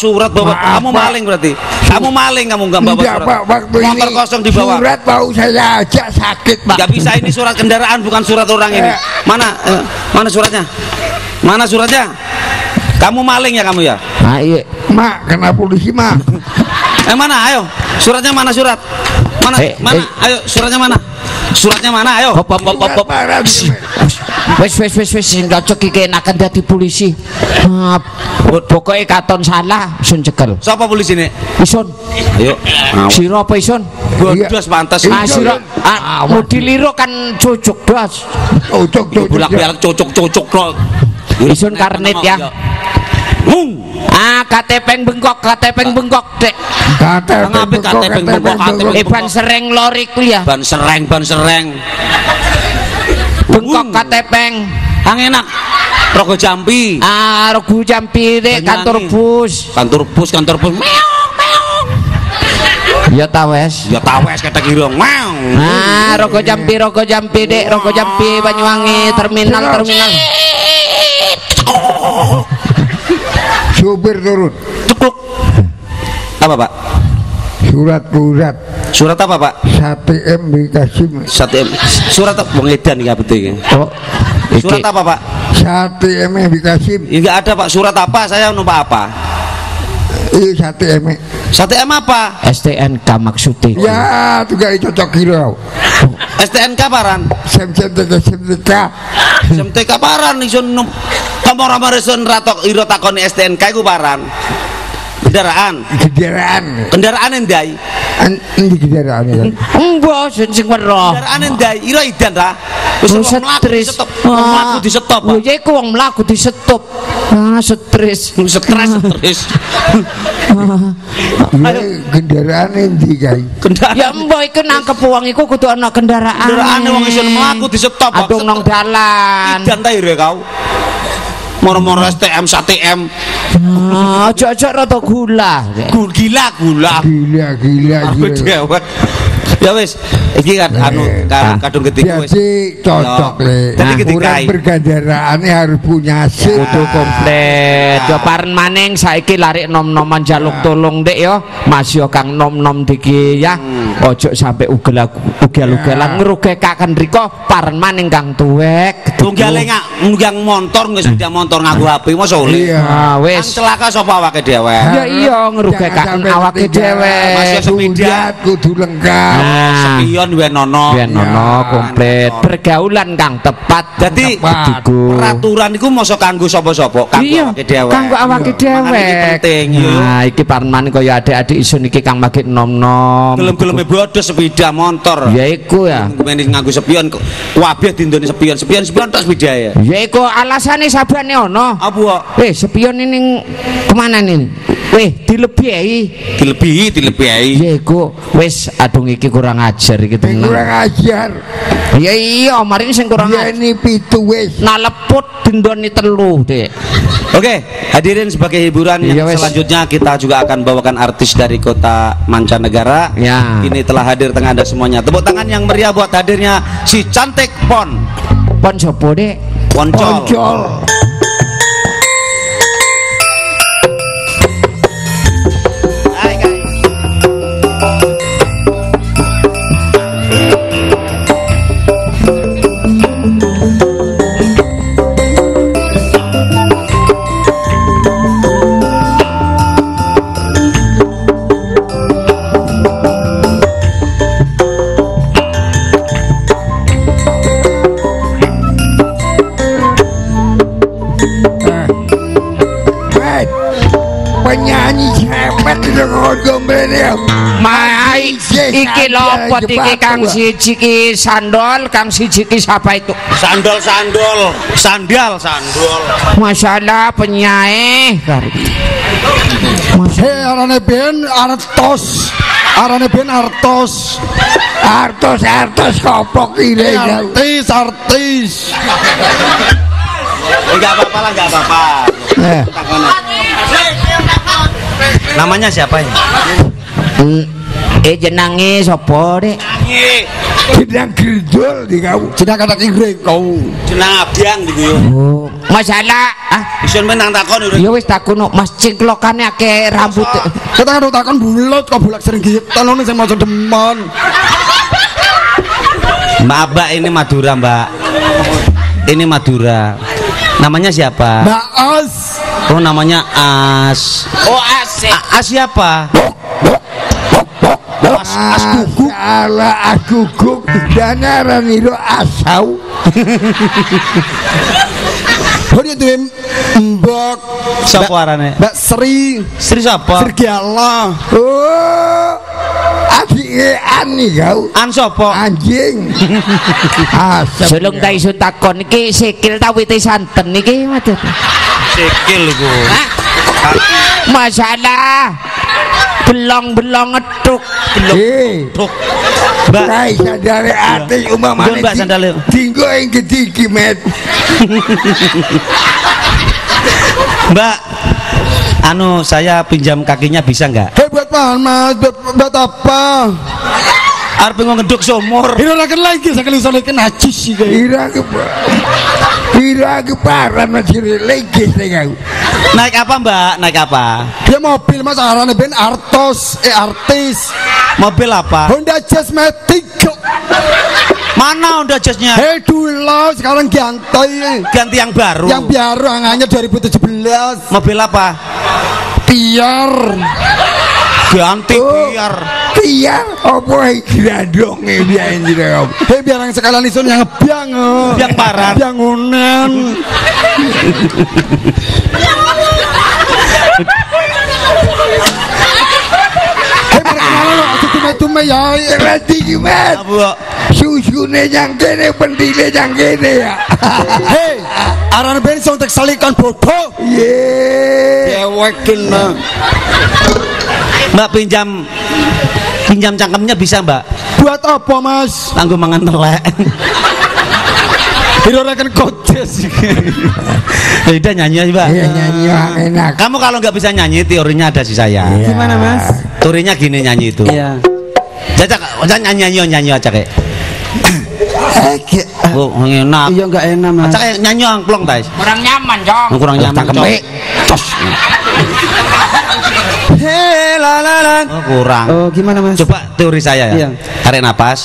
surat bawa. Maaf, Kamu Pak. maling berarti. Kamu maling kamu nggak bawa Enggak, surat. Pak, waktu Motor ini kosong dibawa. surat mau saya ajak sakit, Pak. Nggak bisa, ini surat kendaraan bukan surat orang ini. Eh. Mana eh, mana suratnya? Mana suratnya? Kamu maling ya kamu ya? Ah iya. Mak, kena polisi, Mak. Eh mana? Ayo. Suratnya mana surat? Mana? Eh, mana? eh. Ayo suratnya mana? Suratnya mana? Ayo. Hop hop hop hop. hop. Parah, Wes wes wes wes sing cocok iki enakan dadi polisi. Ah, pokoke katon salah sun cekel. Siapa polisi ini? Ison. Ayo. Sira apa ison? Bodos pantas. Ah sira ah, mau diliru kan cucuk dos. Ucuk, ucuk, Bolak-balik cocok-cocok kok. Isun karnet ya. Hung. Ah K T P bengkok, K T P bengkok, Dek. Kata Ngapain bengkok, kata kata bengkok, kata bengkok. Eh ban sereng lori ku ya. Ban sereng, ban sereng. Bengkok K T P. Ang enak. Rogo Jambi. Ah Regu Jambi Dek, kantor bus. Kantor bus, kantor bus. Meong, meong. Ya ta wes. Ya tawes kata girong. Meong. Ah Rogo Jambi, Rogo Jambi Dek, Rogo Jambi Banyuwangi terminal terminal. Supir turun. Cukup. Apa Pak? Surat surat Surat apa Pak? satu M dikasih. Satu M. Surat apa? Wong edan iki betul iki. Oh. Surat apa Pak? Satu M dikasih. Enggak ada Pak. Surat apa? Saya numpak apa? Iya satu M. Satu M apa? S T N K maksudnya. Ya, juga itu cocok kilo. S T N K paran. Sem sem tiga sem tiga. S M T K paran isun num. Kamu ora maresun ratok iro takoni S T N K iku paran. Kendaraan. Kendaraan. Kendaraan endai. Ini kendaraan ya. Mbok sing sing weruh. Kendaraan endai. Iro idan ta. Wis Oh, wong mlaku stres. di-stop. Wong mlaku di stop. Oh, ya iku wong mlaku di stop. Ah, stres. Stres stres. Ini kendaraan ini guys. Kendaraan. Ya mbok iku nangkep wong iku kudu ana kendaraan. Kendaraan wong isun mlaku di stop. Aduh nang dalan. Idan ta ire kau. Moro-moro S T M satu M. Ah, aja-aja rada gula. Gila gula. Gila gila Aku gila. dewek. Ya wis, iki kan anu ka- kadung ketiga wis. Jadi cocok le. Jadi ketika Orang berkendaraan harus punya SIM. Kudu komplit. Yo paren maning saiki lari nom-noman jaluk tolong Dek yo. Mas yo kang nom-nom diki ya. Ojo sampai ugel-ugelan ngrugekaken riko paren maning kang tuwek. Tunggale ngak nggang motor nggak sepeda motor ngaku H P mosok oleh. Iya. Ah Kang wis. celaka sapa awake dhewe? Ya iya ngrugekaken awake dhewe. Masih sepeda. Surat kudu lengkap. Nah, Sepion wenono. biyen ono komplit pergaulan kang tepat. Dadi Diku. peraturan iku mosok kanggo sapa-sapa, kanggo Iya, awake dhewe. kanggo awake Makanya dhewe. iki penting yo. Nah, iki parman kaya adik-adik isun iki kang magik nom-nom. Gelem-geleme bodos sepeda motor. Ya iku ya. Ngene nganggo sepion kabeh dindone sepion, sepion sepion tok sepeda ya. Ya iku alasane sabane ono. Apa kok Eh, sepion ini kemana nih? Weh, dilebihi. dilebihi dilebihi? Ya iku wis adung iki kurang ajar iki Yang kurang tenan. ajar. Ya iya, mari sing kurang Dia ajar. ini pitu wis. Nah leput dindoni telu, Dek. Oke, hadirin sebagai hiburan Iya, yang wes. selanjutnya kita juga akan bawakan artis dari kota mancanegara. Ya. Ini telah hadir tengah Anda semuanya. Tepuk tangan yang meriah buat hadirnya si cantik Pon. Pon sopo, Dek? Poncol. Poncol. Hai, guys. Eh, penyanyi hebat itu ngomongnya. Mai iki lopot iki kang siji ki sandol, kang siji ki siapa itu? Sandol sandol, sandal sandol. Masalah penyair. Hei, arane ben artos, arane ben artos, Artos artos kopok ini. artis, artis. Enggak apa-apa lah, enggak apa-apa. Eh. Namanya siapa ya? Eh jenenge sapa, Dik? Jenang Grendol di kau. Jenang kata kiri kau. Jenang Abyang niku yo. Oh, masalah ah Isun menang takon urip. ya wis takono Mas cingklokane akeh rambut. Kita kan takon bulat kok bulak sering gitu. Tanone sing maca demen. Mbak Mbak ini Madura, Mbak. Ini Madura. Namanya siapa? Mbak As. Oh, namanya As. Oh, asik. A- As siapa? As, as guguk. Salah as guguk dan araniro asau. Oh dia tuh Mbak Sapa arane? Mbak Sri Sri sapa? Sergiala. Oh, adik ani kau. An sapa? Anjing. Asap. Sulung ta iso takon iki sikil ta wite santen iki maksud. Sikil iku. Hah? Masalah belong-belong ngeduk belong Eh, Tuk. Mbak, Rai sandale ati Ndun, umpamane Mbak, sandale. dinggo ing gede iki met. Mbak. Anu saya pinjam kakinya bisa nggak? Hei buat apa mas? Buat, buat apa? Arep ngeduk sumur. Ini lagi lagi sekali soalnya najis sih kayak. Ira ke Ira ke parah masih legis kau. Naik apa, Mbak? Naik apa? Dia mobil mas arane ben artos eh artis. Mobil apa? Honda Jazz Matic. Mana udah jasnya? Hei dulu sekarang ganti Ganti yang baru. yang baru angannya dua ribu tujuh belas. Mobil apa? Biar Ganti Oh. biar. Biar apa iki grandong e biar ini kau. hei biar yang sekalian isun yang ngebiang eh. Biang paran. Biang unen. Hei perkenalan lo aja tume-tume ya. Berarti gimana? Apa, Mbak? Susune yang kene pentile yang kene ya. Hei arane ben sontek salikan bodoh. Ye. Dewekin nah. Mbak pinjam pinjam cangkemnya bisa, Mbak? Buat apa mas? Tangguh mangan telek. Hirorakan kodes. Beda nyanyi aja, Mbak. Iya nyanyi yang enak. Kamu kalau nggak bisa nyanyi, teorinya ada sih saya. Gimana mas? Teorinya gini nyanyi itu. Iya. Cacak, nyanyi nyanyi nyanyi aja kayak. Oh, enak. Iya nggak enak mas. Cak nyanyi angklong, Tais. kurang nyaman, Jong. Kurang nyaman. Cangkeme. Tos. Hei lalalan. Oh, kurang. Oh gimana mas? Coba teori saya ya. Iya. Tarik napas.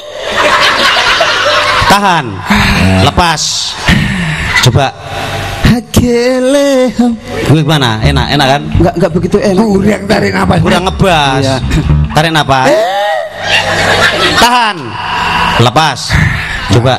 Tahan. Lepas. Coba. Hakele. Gue gimana? Enak, enak kan? Nggak nggak begitu enak. Kurang tarik napas. Kurang ngebas. Iya. Tarik napas. Tahan. Lepas. Coba.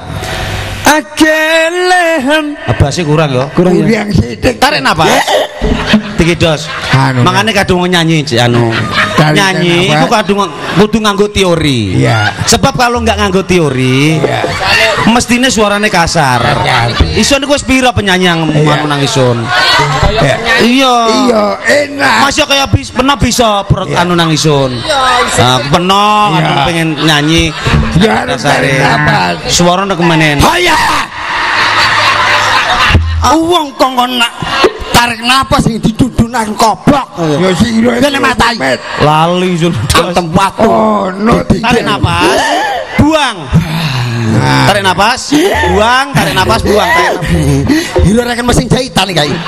Hakele. Ngebasnya kurang yo. Kurang ya. Kurang sithik. Tarik napas. Tiga dos. Anu, Makanya kadung nyanyi Cik, anu. Tarik Nyanyi napas. itu kadung kudu nganggo teori. Iya. Sebab kalau nggak nganggo teori, Iya. mestinya suaranya kasar. Ison iku wis pira penyanyi yang anu nang Ison. Ya. Iya. Iya, enak. Masih kayak bis, pernah bisa perut anu nang Ison. Nah, pernah Iya. anu pengen nyanyi. Ya harus tarik napas. Suaranya kemenen. Haya. Uang kongkon nak tarik napas yang dituduh nang koblok. Yo sira. Kene matai. Lali Ison. Tempat Oh, no. Tarik napas. Buang. Tarik napas, buang, tarik napas, buang. Tarik napas. Hirorakan mesin jahitan nih kayak.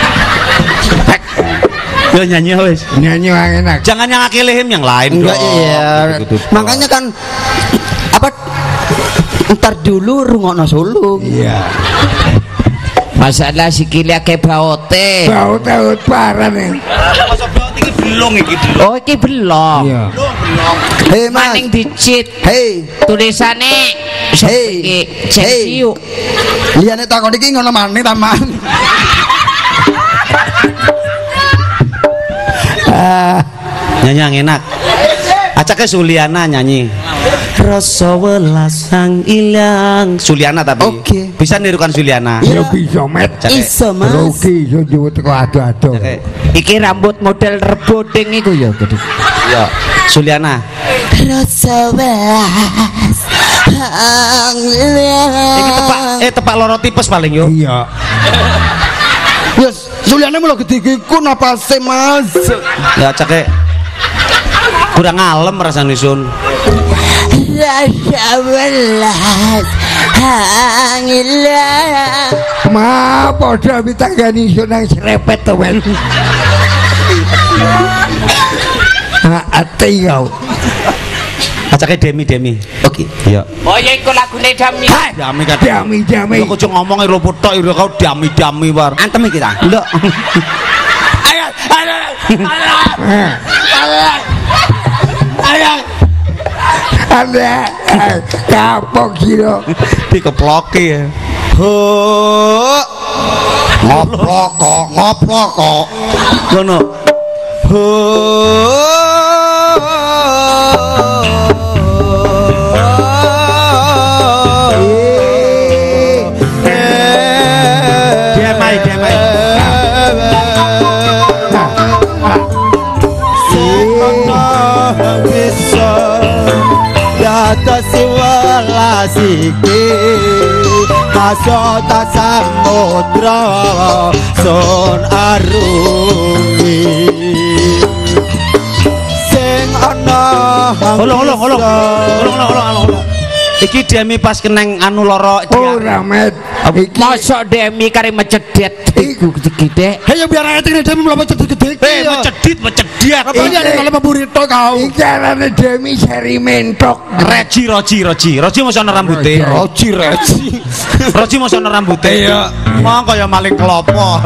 Yo nyanyi wes. Nyanyi yang enak. Jangan yang akilihim yang lain Enggak dong. iya. Gitu. Makanya kan apa ntar dulu rungokno sulung. Iya. Masalah sikile akeh baote. Bau tahu parah nih. Masa blok iki belum iki belum. Oh, iki belum. Iya. Hei mas. Maning dicit Hei. tulisane Hei. cek Hei. siu. Liyane takon iki ngono maneh taman. Nyanyi yang enak. Acaknya Suliana nyanyi. Rasa welas sang ilang. Suliana tapi. Oke. Bisa nirukan Suliana. Yo bisa met. Cake. Iso mas. Rugi yo jewet kok ado-ado. Cake. Iki rambut model reboding iku ya, Gede. Iya. Suliana. Rasa welas sang Iki tepak eh tepak loro tipes paling yo. Iya. Yes, Suliane mulo gede iku napase mas. Ya cake. Kurang ngalem rasane Sun. Rasa welas hangilah. Ma padha mitanggani sunang srepet to men. Ah ati kau. Acake Demi Demi. Oke. Iya. Oh ya iku lagune Dami. Dami kan. Dami dami. Kok aja ngomong ero tok ero kau Dami Dami war. Antem iki ta? Nduk. Ayo, ayo, ayo. Ayo. Ada kapok kira Dikeploki ya. Ho. Ngoplok kok, ngoplok kok. Ngono. Ho. Demai demai. Bisa atas welas iki kasota samudra sun arungi sing ana Olong olong olong olong olong olong. Iki Demi pas keneng anu loro ora met. Mosok Demi kare mecedet iku gede. Hei biar ayat ini Demi melawan cedek-cedek. Eh mecedit mecediat. Apa ini ada kalau burrito kau? Iki arane Demi seri mentok. Reji Roji Roji Roji mosok ana rambute. Roji Roji. Roji mosok ana rambute. Iya. Mong kaya maling kelopo.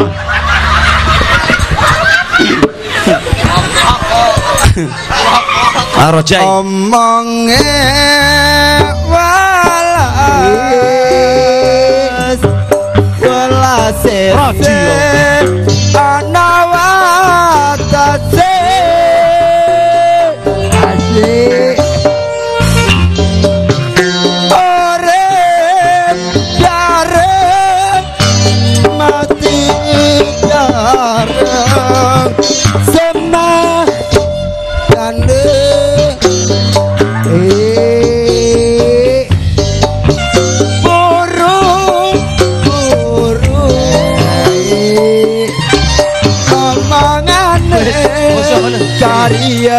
Ah Rojai. omonge walas welas ana watase Asik. orep jarep mati jarep semah kande Eh burung burung eh. omongane karya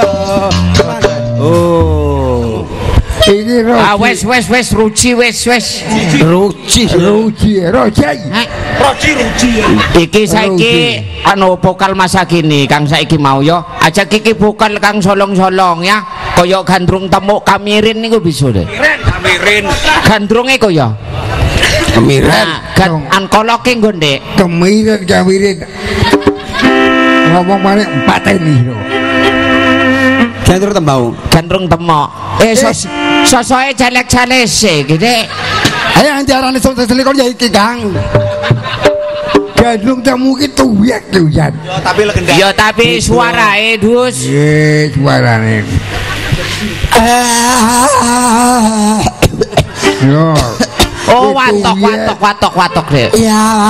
Oh. Ini Roji. Ah wes wes wes ruci wes wes. Roji Roji Rojai. Roji Roji. Iki saiki anu vokal masa kini Kang saiki mau yo aja kiki vokal Kang solong-solong ya kaya gandrung temuk kamirin niku bisa deh. Kamirin. Gandrunge kaya. Kemiren. Nah, gan ankoloke nggo Ndek. Kemiren kamiren. Ngomong mana empat ini loh. Gandrung tembau Gandrung temuk. Eh sos sosoke celek-celese gede. Hei yang diarani selikon ya iki Kang. Gandrung tamu ki tuwek lho Jan. Yo tapi legendaris. Ya tapi suarae dus. Ye suarane. Yo. Oh watok watok watok watok deh. ya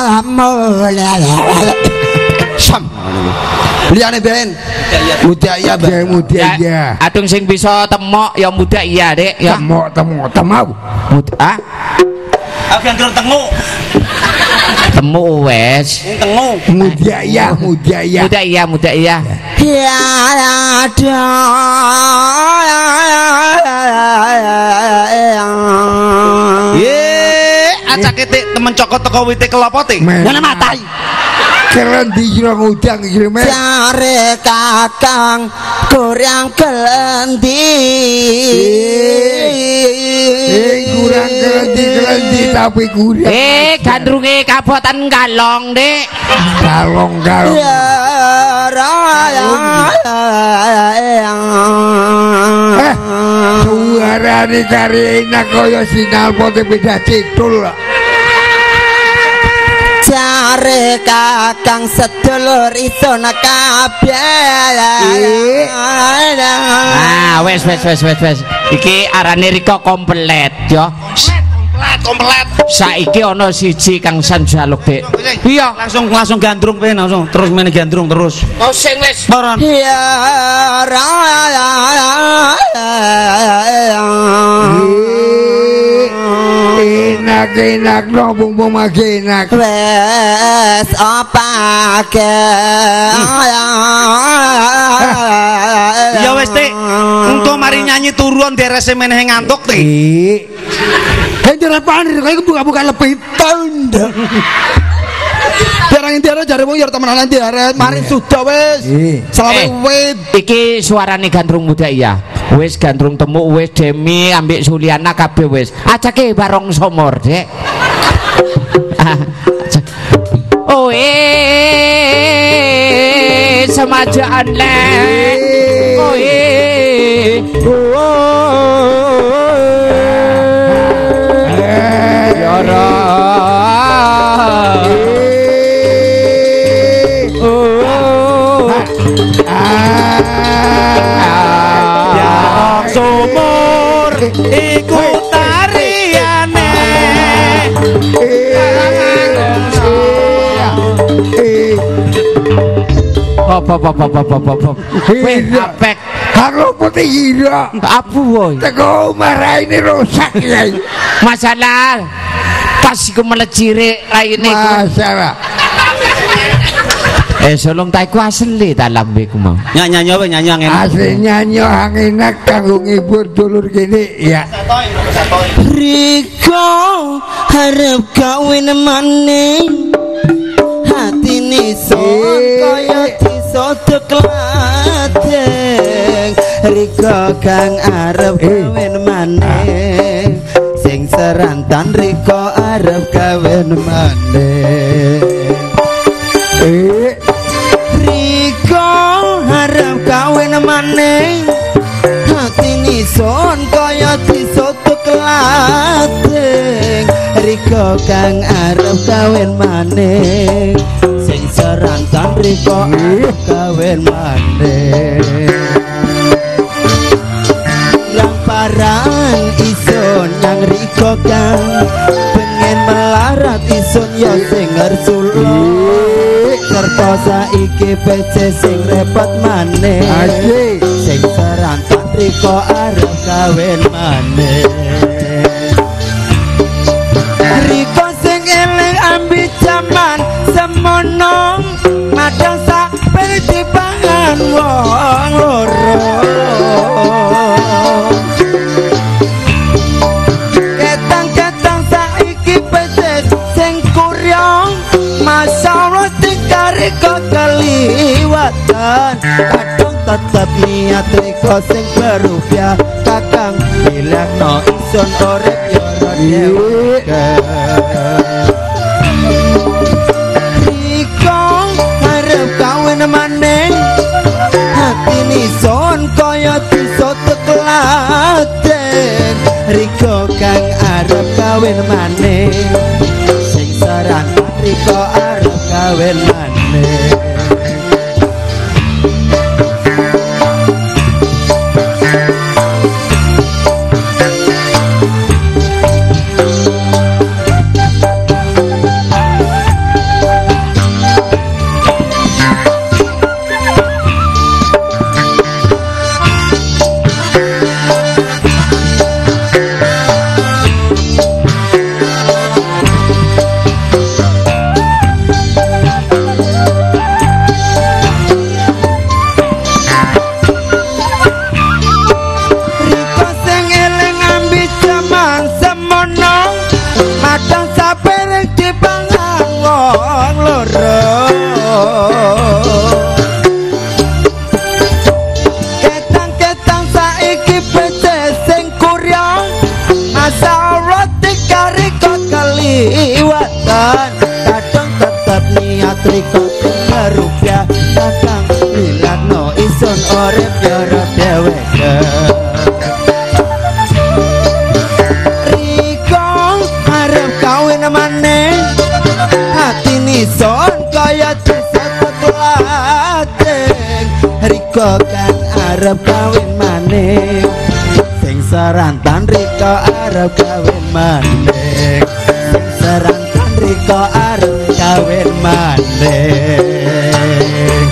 ramul sam liane ben mudaya Ya muda ya. Adung sing bisa temok ya muda iya Dek ya. Temok temok temau. Muda ah Aku gandrung tengu. temu wes. Tengu. Muda ya muda ya. Muda iya muda iya. ya ada Ye, acake temen cokot teko wite kelopote. Mana matai. Keren di jurang udang iki men. cari kakang kurang kelendi Eh kurang kerendi kerendi tapi kurang. Eh gandrunge kabotan Kalong Dek. Kalong kalong. ya raya Eh suarane kari enak kaya sinal pote beda cedul. cari kakang sedulur iso kabeh Ah wes wes wes wes wes. Iki arane Riko komplet yo. Komplet, komplet. Saiki ana siji Kang Sanjaluk Dek. Iya. Langsung langsung gandrung pengen langsung terus main gandrung terus. Oh sing wes. Baron. ya raya Enak enak no bung bung enak. wes apa ke Ya wes wis Tik. Engko mari nyanyi turun derese meneh ngantuk Tik. Hei direpani kok buka-buka lebih tanda. Dereng ndere jare wong ya temenan ndere mari sudah wis. Selawe wit. Iki suarane Gandrung Muda iya. Wis Gandrung Temu wis Demi ambek Suliana kabeh wis. Acake barong somor, Dek. Oh eh semajaan le. Oh eh. Ya ra. Sumur iku tariane Hop hop hop hop hop hop. Weh apek. Aku putih hira. Apa woy? Teko marah ini rusak ya. Masalah pas iku melecire raine iku. Masalah. Eh solong taiku asli ta lambe ku mau. Nyanyi apa nyanyi angin. Aslinya nyoh enak kanggo ngibur dulur kene ya. Riko harap kawin maning hatine son kaya disodok ladeng. Riko kang arep kawin maning sing serantan Riko arep kawin maning. Eh Riko harap kawin maning hatine son kaya disodok ladeng. Riko kang arep kawin maning sing serantan Riko arep kawin maning. Lamparan isun yang Riko kang pengen melarat isun ya sing ngersulo. Serta saiki P C sing repot maneh sing serantan Riko arep kawin maneh. Riko sing eling ambi jaman semono madang sak perdipangan wong loro. Ketang-ketang saiki P C sing kuryong masalah Riko keliwatan kadang tetap niat Riko sing berubah kakang bilang no isun orep yoro deweke. Riko harap kawin maning hati nison kaya disodok ladeng. Riko kang arep kawin maning sing serantan Riko arep kawin maning. Ketang-ketang saiki P C sing kuryong masalah tiga Riko keliwatan kadang tetap niat Riko sing berubah kadang bilang no isun orep yoro deweke. Riko harap kawin maning hati nison kaya disodok ladeng. Riko kan arep kawin maning sing serantan Riko arep kawin maning sing serantan Riko arep kawin maning.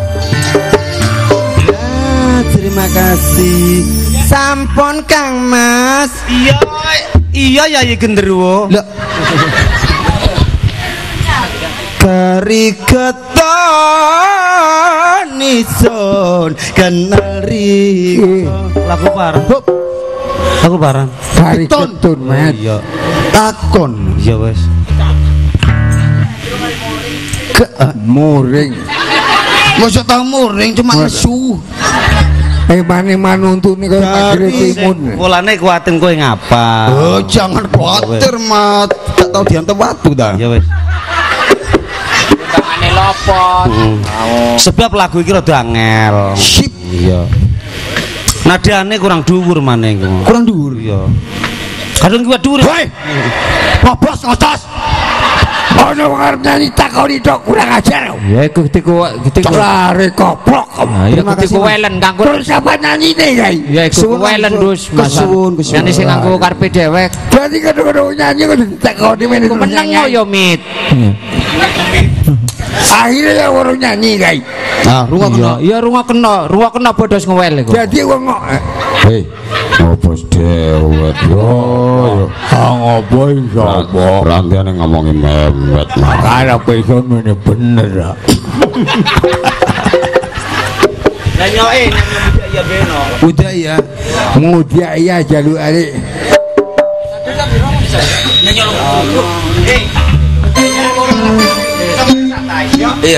Ya, terima kasih sampun Kang Mas. Iya iya ya Genderuwo. Kerigetan ison kenal riko lagu parang lagu parang Hari ketun Mat. iya Takon iya wes ke uh, muring. Masa tau muring cuma nesu Eh mane manuntune kaya magre timun. mulane kuatin kowe ngapa Oh jangan khawatir Mat gak tau diantar waktu dah iya wes Tangane lopot. sebab lagu iki rada angel Sip iya nadane kurang dhuwur maneh iku kurang dhuwur iya kadang kuwi dhuwur Hei Bobos ngocos Ono wong arep nyanyi takoni tok kurang ajar. Ya iku ketiku ketiku. Lare koplok. Nah, ya Terima kasih welen kanggo Terus apa nyanyine kae? ya iku welen dus Mas. kesuwun kesuwun nyanyi sing kanggo karepe dewek. Berarti kadang-kadang nyanyi kok ditakoni men Ku meneng yo mit. Akhirnya ya orang nyanyi kae. nah rumah Iya, kena iya runga kena, runga kena bodos ngewel iku. Jadi wong kok Hei, ngopos dewet yo yo. ah ngopo iso apa? Rantiane ngomongin memet mah. Arep iso mene bener. lah nyoke nyanyi ya beno udah ya Mudia iya jalukane. iya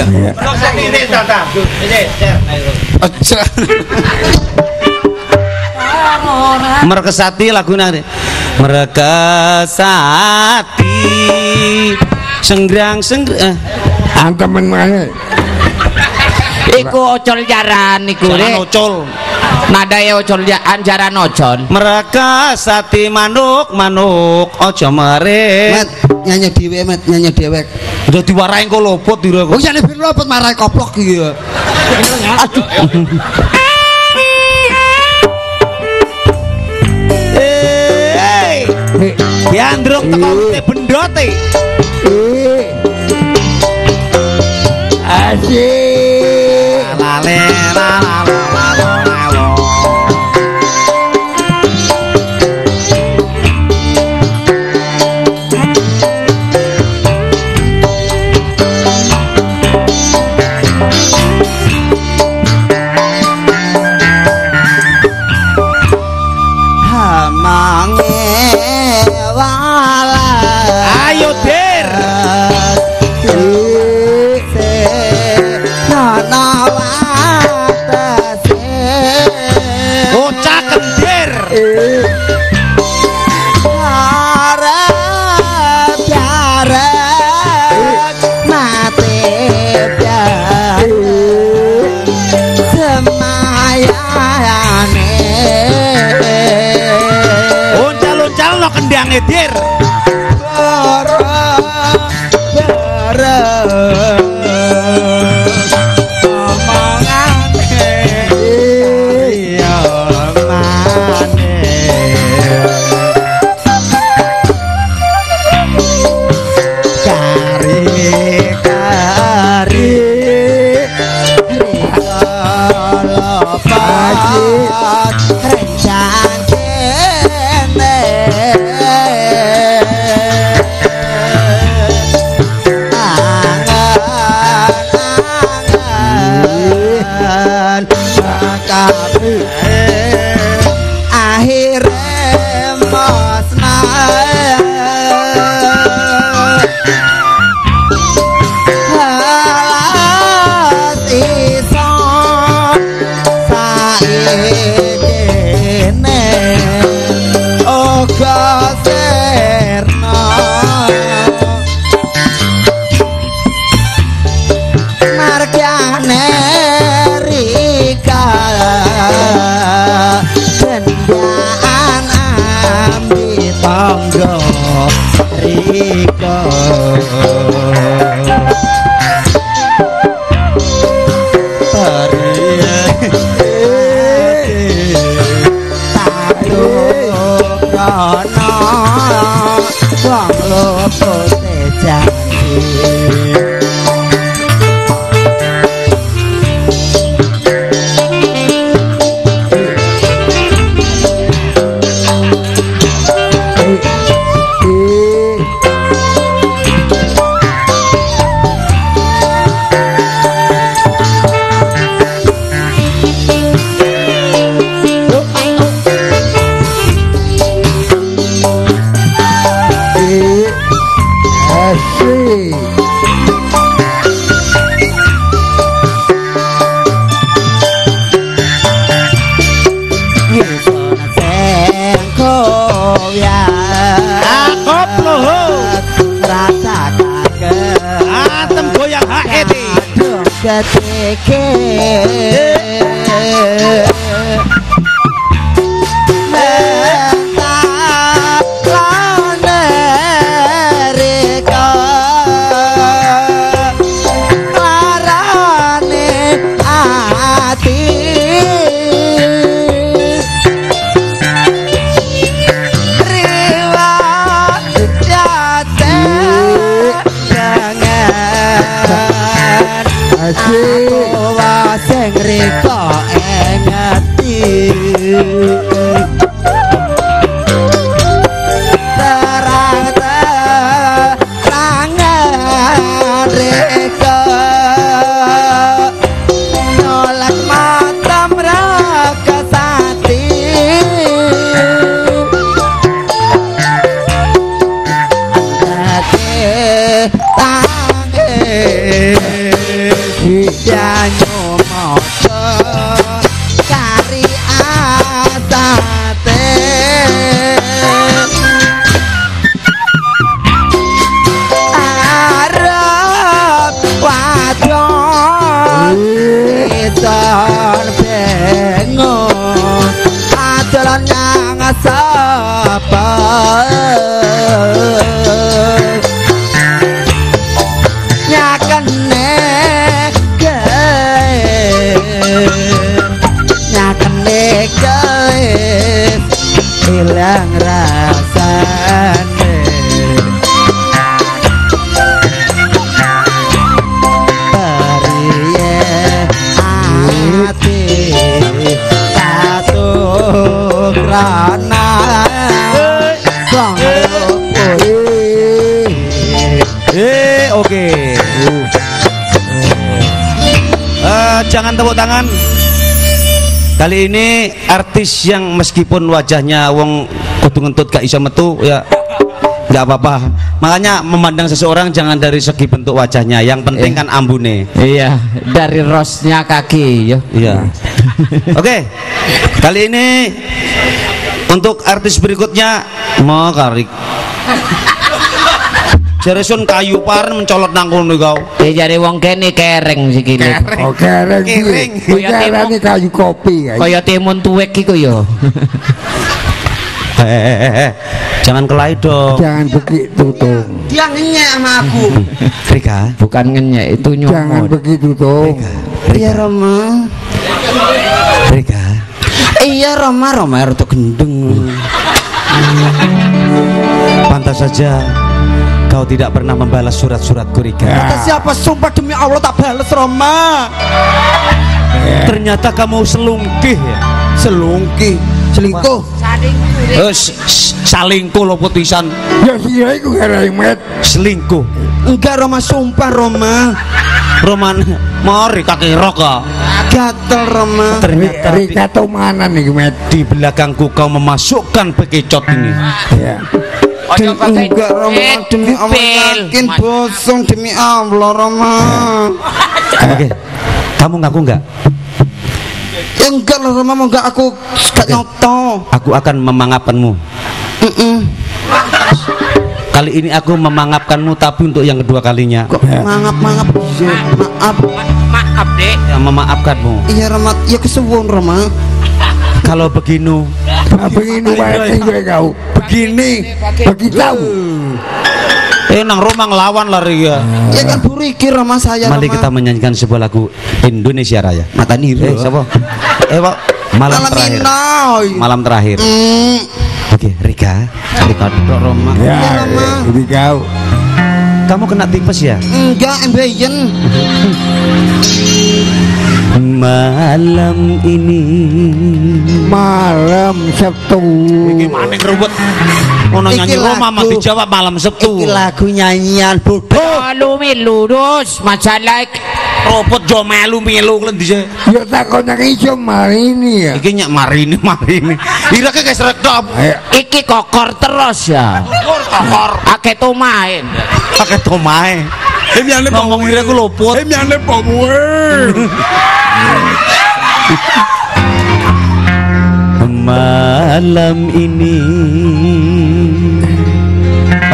Merekesati lagune Merekesati senggrang senggrang Antemen maneh. Iku ocol jaran iku Jaran Rek. ocol Nadae ocol jaran jaran ocol. Merekesati manuk manuk aja mere Mat nyanyi dhewe Mat nyanyi dhewek udah diwarai kok lopot dira oh jane ben lopot marai koplok iki ya aduh Hei, diandrung teko te bendote. Eh. Asik. Lale la la la la la la. Ayo Der. Gocaken Der. Loncal-loncal no kendange Der. Koploho rasa kangen atem goyang haeti kadung keteke aku waseng riko engati terang terangan riko nolak matam rakasati angkati tangi Janyo moto kari asate arep wadon iton bengon adolan nyang sapa nyakene nyakene guys hilang rasane periye ati satu krana Eh, oke. Eh, jangan tepuk tangan. Kali ini artis yang meskipun wajahnya wong kudu ngentut gak iso metu ya nggak apa-apa. Makanya memandang seseorang jangan dari segi bentuk wajahnya, yang penting kan ambune. Iya, dari rosnya kaki ya. Iya. Oke. Kali ini untuk artis berikutnya mau karik. Jeresun kayu par mencolot nang kono kau. Eh jare wong kene kereng sikile. oh kereng Kering. kereng kayu kopi Kaya timun tuwek iku ya. Hehehe. Jangan kelahi dong. jangan begitu dong Dia ngenyek sama aku. Rika. Bukan ngenyek itu jangan nyomot. begitu dong Iya Roma. Rika. Iya Roma, Roma rada gendeng. Pantas saja kau tidak pernah membalas surat-suratku, Rika. Kata siapa, sumpah demi Allah tak bales Roma. Ternyata kamu selungkih ya. Selungkih, selingkuh. Eh, s- s- salingkuh lo putisan. ya sih iku keremet Selingkuh. Enggak Roma, sumpah Roma. Roman, mari kaki roka. Gatel Roma. Ternyata di, Rika tuh mana nih met di belakangku kau memasukkan bekicot ini. ya Dem- enggak Roma, demi Allah Pil. yakin bosong demi Allah Roma. Oke. Kamu ngaku nggak? Ya enggak lah Roma, mau enggak aku gak nyoto. Aku akan memangapkanmu. Heeh. Kali ini aku memangapkanmu, tapi untuk yang kedua kalinya. Kok mangap-mangap. Maaf. Maaf, Dek. Yang memaafkanmu. Iya Roma, ya kesuwun Roma. Kalau begini, begini wae gue kau begini begitu eh nang Roma ngelawan lari ya. Ya kan buriki Roma saya Mari Roma. kita menyanyikan sebuah lagu Indonesia Raya. Mata niru. Eh, siapa? Eh, Pak. Malam Malam terakhir. Inoy. Malam terakhir. Mm. Oke, Rika. Rika dok Roma. ya Iya, Roma. ini kau Kamu kena tipes ya? Enggak, embeyen. Malam ini. malam Sabtu Iki maning ruwet. Ono Iki nyanyi Roma mah lagu. dijawab malam Sabtu. Iki lagu nyanyian bodoh. Lalu milu terus masalah Robot jo melu melu klendi sih. ya takon yang iso mari ini ya Iki nyak marini marini. Irake guys rekdop. ayo iki kokor terus ya. Kokor Akeh main. pakai tomae. Hemiane Ngomong ira ku luput. Hemiane pomoe. Malam ini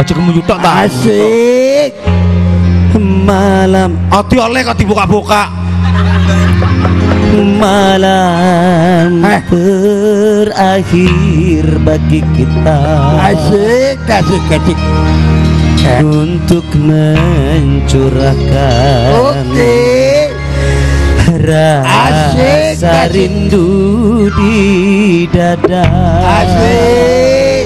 Aja kemunjuk tok ta. Asik. Malam ati oleh kok dibuka-buka. Malam Eh. berakhir bagi kita. Asik, asik, asik. Untuk mencurahkan Oke. rasa Asik, asik. rindu di dada. Asik.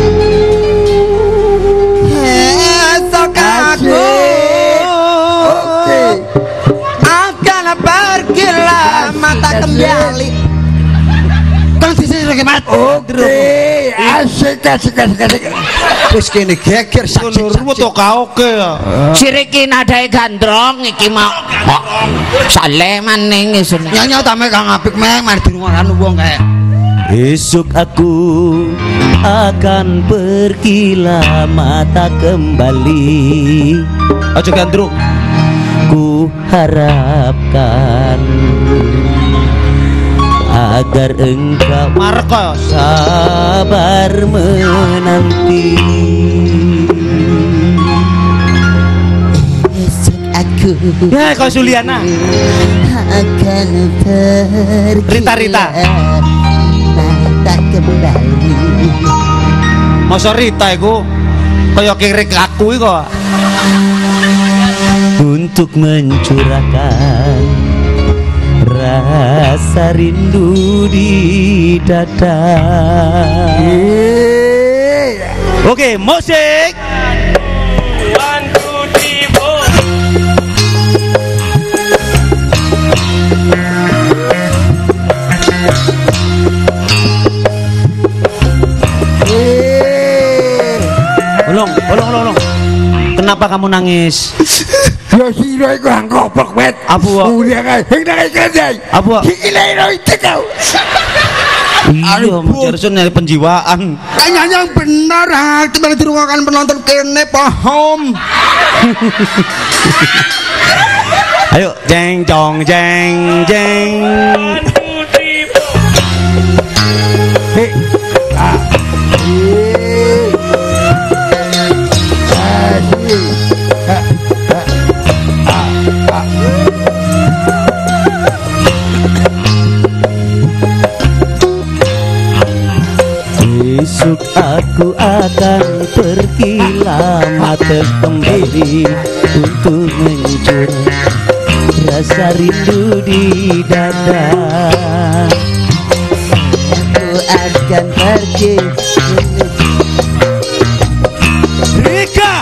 Esok aku Oke. akan pergi lama tak kembali. Kan di sini lagi mat. Oke. Asik, asik, asik, asik. Wis kene geger sak Menurutmu to kaoke ya. Siriki nadae gandrong iki mau. Kok saleh maning isune. nyanyi utame kang apik meh mari dirungokan wong kae. Esok aku akan pergi lama tak kembali. Aja gandruk. Ku harapkan agar engkau Marco sabar menanti. Esok aku Ya kau Suliana. akan pergi Rita, Rita. lama tak kembali. Masa Rita iku kaya kirik aku iki kok. Untuk mencurahkan rasa rindu di dada. Oke, musik. Ulung, ulung, ulung, ulung. Kenapa kamu nangis? Yo sira iku hang goblok wet. Apa, Wak? Udah kae, hing nang kendai. Apa, Wak? Iki lero itu kau. Iya, mencersun dari penjiwaan. Eh nyanyi yang bener ha, kita dirungokan penonton kene paham. Ayo, jeng jong jeng jeng. Hei. Ah. Hei. Asik. Ah, ah, ah, ah. Besok aku akan pergi lama kembali untuk mencurah rasa rindu di dada. Aku akan pergi. Rika,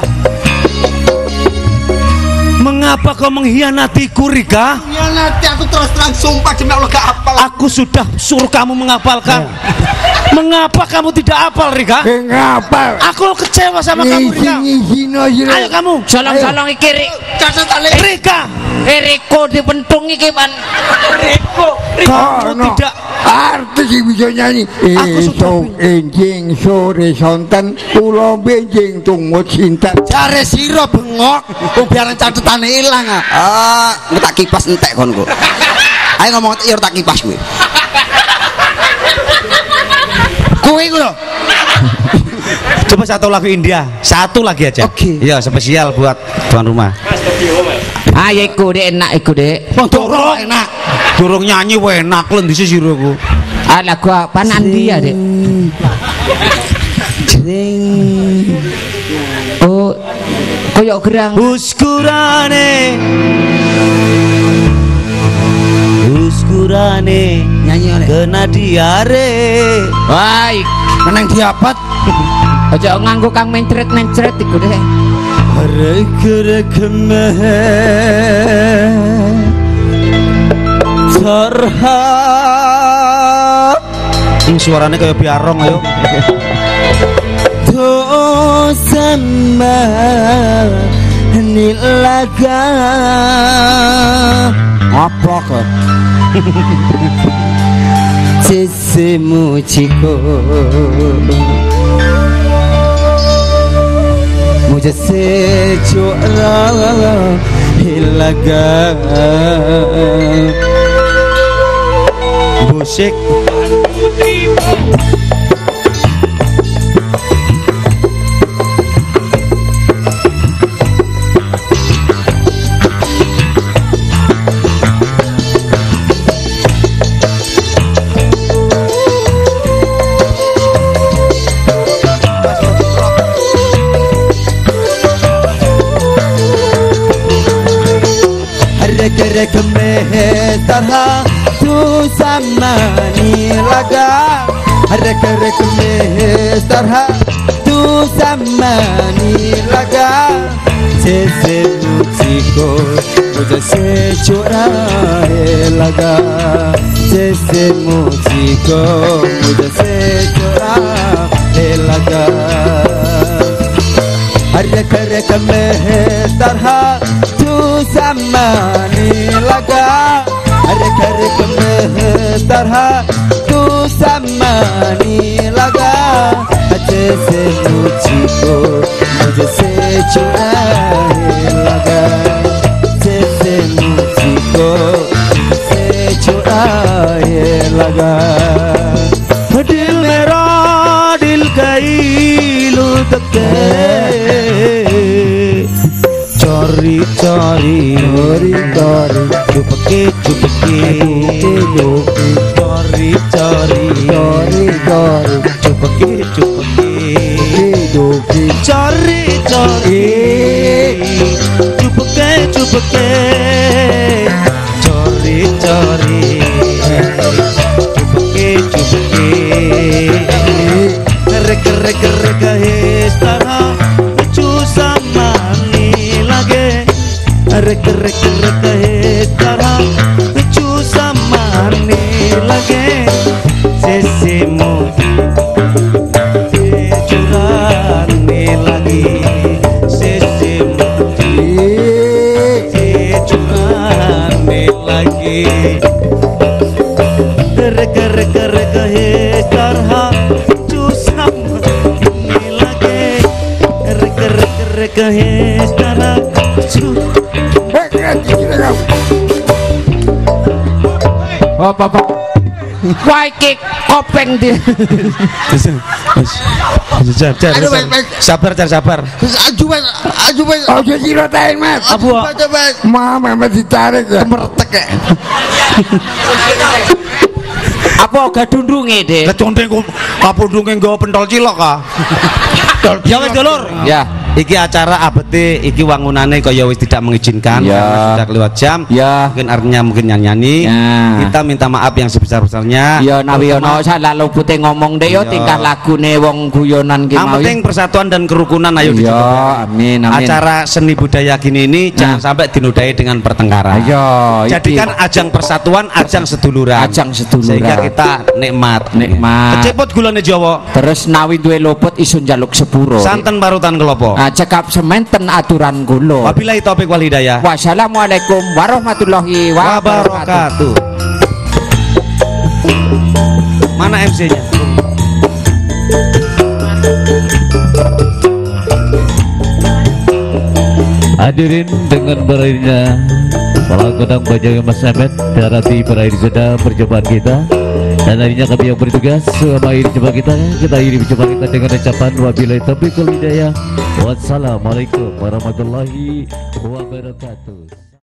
mengapa kau mengkhianatiku, Rika? Ya nanti aku terus terang sumpah demi Allah gak apal. Aku sudah suruh kamu menghafalkan. Mengapa kamu tidak hafal, Rika? Eh, ngapa? Aku kecewa sama kamu, Rika. Ngisi-ngisino aja. Ayo kamu, Solong-solong iki Rik. Cacat tali. Rika. Eriko dipentung iki pan. Riko, Kau kamu tidak. artis yang bisa nyanyi. Esok enjing sore sonten pulau benjing tungut cinta. Jare sira bengok, kok biaran catetane ilang ah. Ah, tak kipas entek kon kok. Ayo ngomong iya tak kipas kowe. Kowe iku lho. Coba satu lagu India, satu lagi aja. Oke. Iya, spesial buat tuan rumah. Ah ya iku dek enak iku dek. Wong dorong enak. Durung nyanyi wae enak lho ndise siraku. Ah lagu apa nanti ya dek? Jeng. Oh koyok gerang. Uskurane Uskurane Nyanyi oleh. kena diare. Baik. Menang diapat. Aja nganggo kang mencret-mencret iku dek. Rekrekeme terhad. Ini suaranya kayak biarong ayo. Dosama nilaga Apa kok? Sesemu ciko Muja sejora hilaga Musik rek rek में तरह तू samani laga rek rek में तरह तू samani laga जैसे मुझको मुझसे चुराने लगा जैसे मुझको मुझसे चुराने लगा रख रख में तरह तू samani लगा रख रख में तरह तू samani लगा जैसे मुझको मुझसे चुराने लगा जैसे मुझको मुझसे चुराने लगा दिल मेरा दिल कई लुटके चोरी चोरी चोरी चोरी चुपके चुपके चोरी चोरी चोरी चोरी चुपके चुपके चोरी चोरी चुपके चुपके चोरी चोरी चुपके चुपके रक रक रक है इस तरह चूसा मारने लगे रक रक रक है इस तरह चूसा मारने लगे जैसे मोती चुराने लगे जैसे मोती चुराने लगे रक रक रक है इस तरह चूसा मारने लगे रक रक रक है इस तरह Oh bapak, wah iki kopeng di. Jar, jar, sabar, jar, sabar. Aju mas, aju mas. Oh jadi rotain mas. Abu, Ma memang ditarik ya. Mertek ya. Apa gadundunge deh? Kecondeng ku kapundunge nggawa pentol cilok ah. Ya wis dulur. Ya. Iki acara abete iki wangunane kaya wis tidak mengizinkan Ya. karena sudah lewat jam. Ya. Mungkin artinya mungkin nyanyi. Ya. Kita minta maaf yang sebesar-besarnya. Ya nawi ono Terutama- salah lupute ngomong deh yo Ya. tingkah lagune wong guyonan ki Yang mau. penting persatuan dan kerukunan ayo Ya, dijaga. amin amin. Acara seni budaya gini ini jangan sampai dinodai dengan pertengkaran. Ayo, Jadikan ajang persatuan, ajang seduluran. Ajang seduluran. Sehingga kita nikmat. Nikmat. Kecepot gulane Jawa. Terus nawi duwe luput iso njaluk sepuro. Santen parutan kelopo. Nah, cekap sementen aturan kula. Wabillahi taufik wal hidayah. Wassalamualaikum warahmatullahi wabarakatuh. Wabarakatuh. Mana M C-nya? Hadirin dengan berakhirnya Malang Kondang Bajang Mas Ahmed darati berakhir sudah perjumpaan kita. Dan akhirnya kami yang bertugas mengakhiri jumpa kita. Kita akhiri perjumpaan kita dengan ucapan wabillahi taufiq wal hidayah. Wassalamualaikum warahmatullahi wabarakatuh.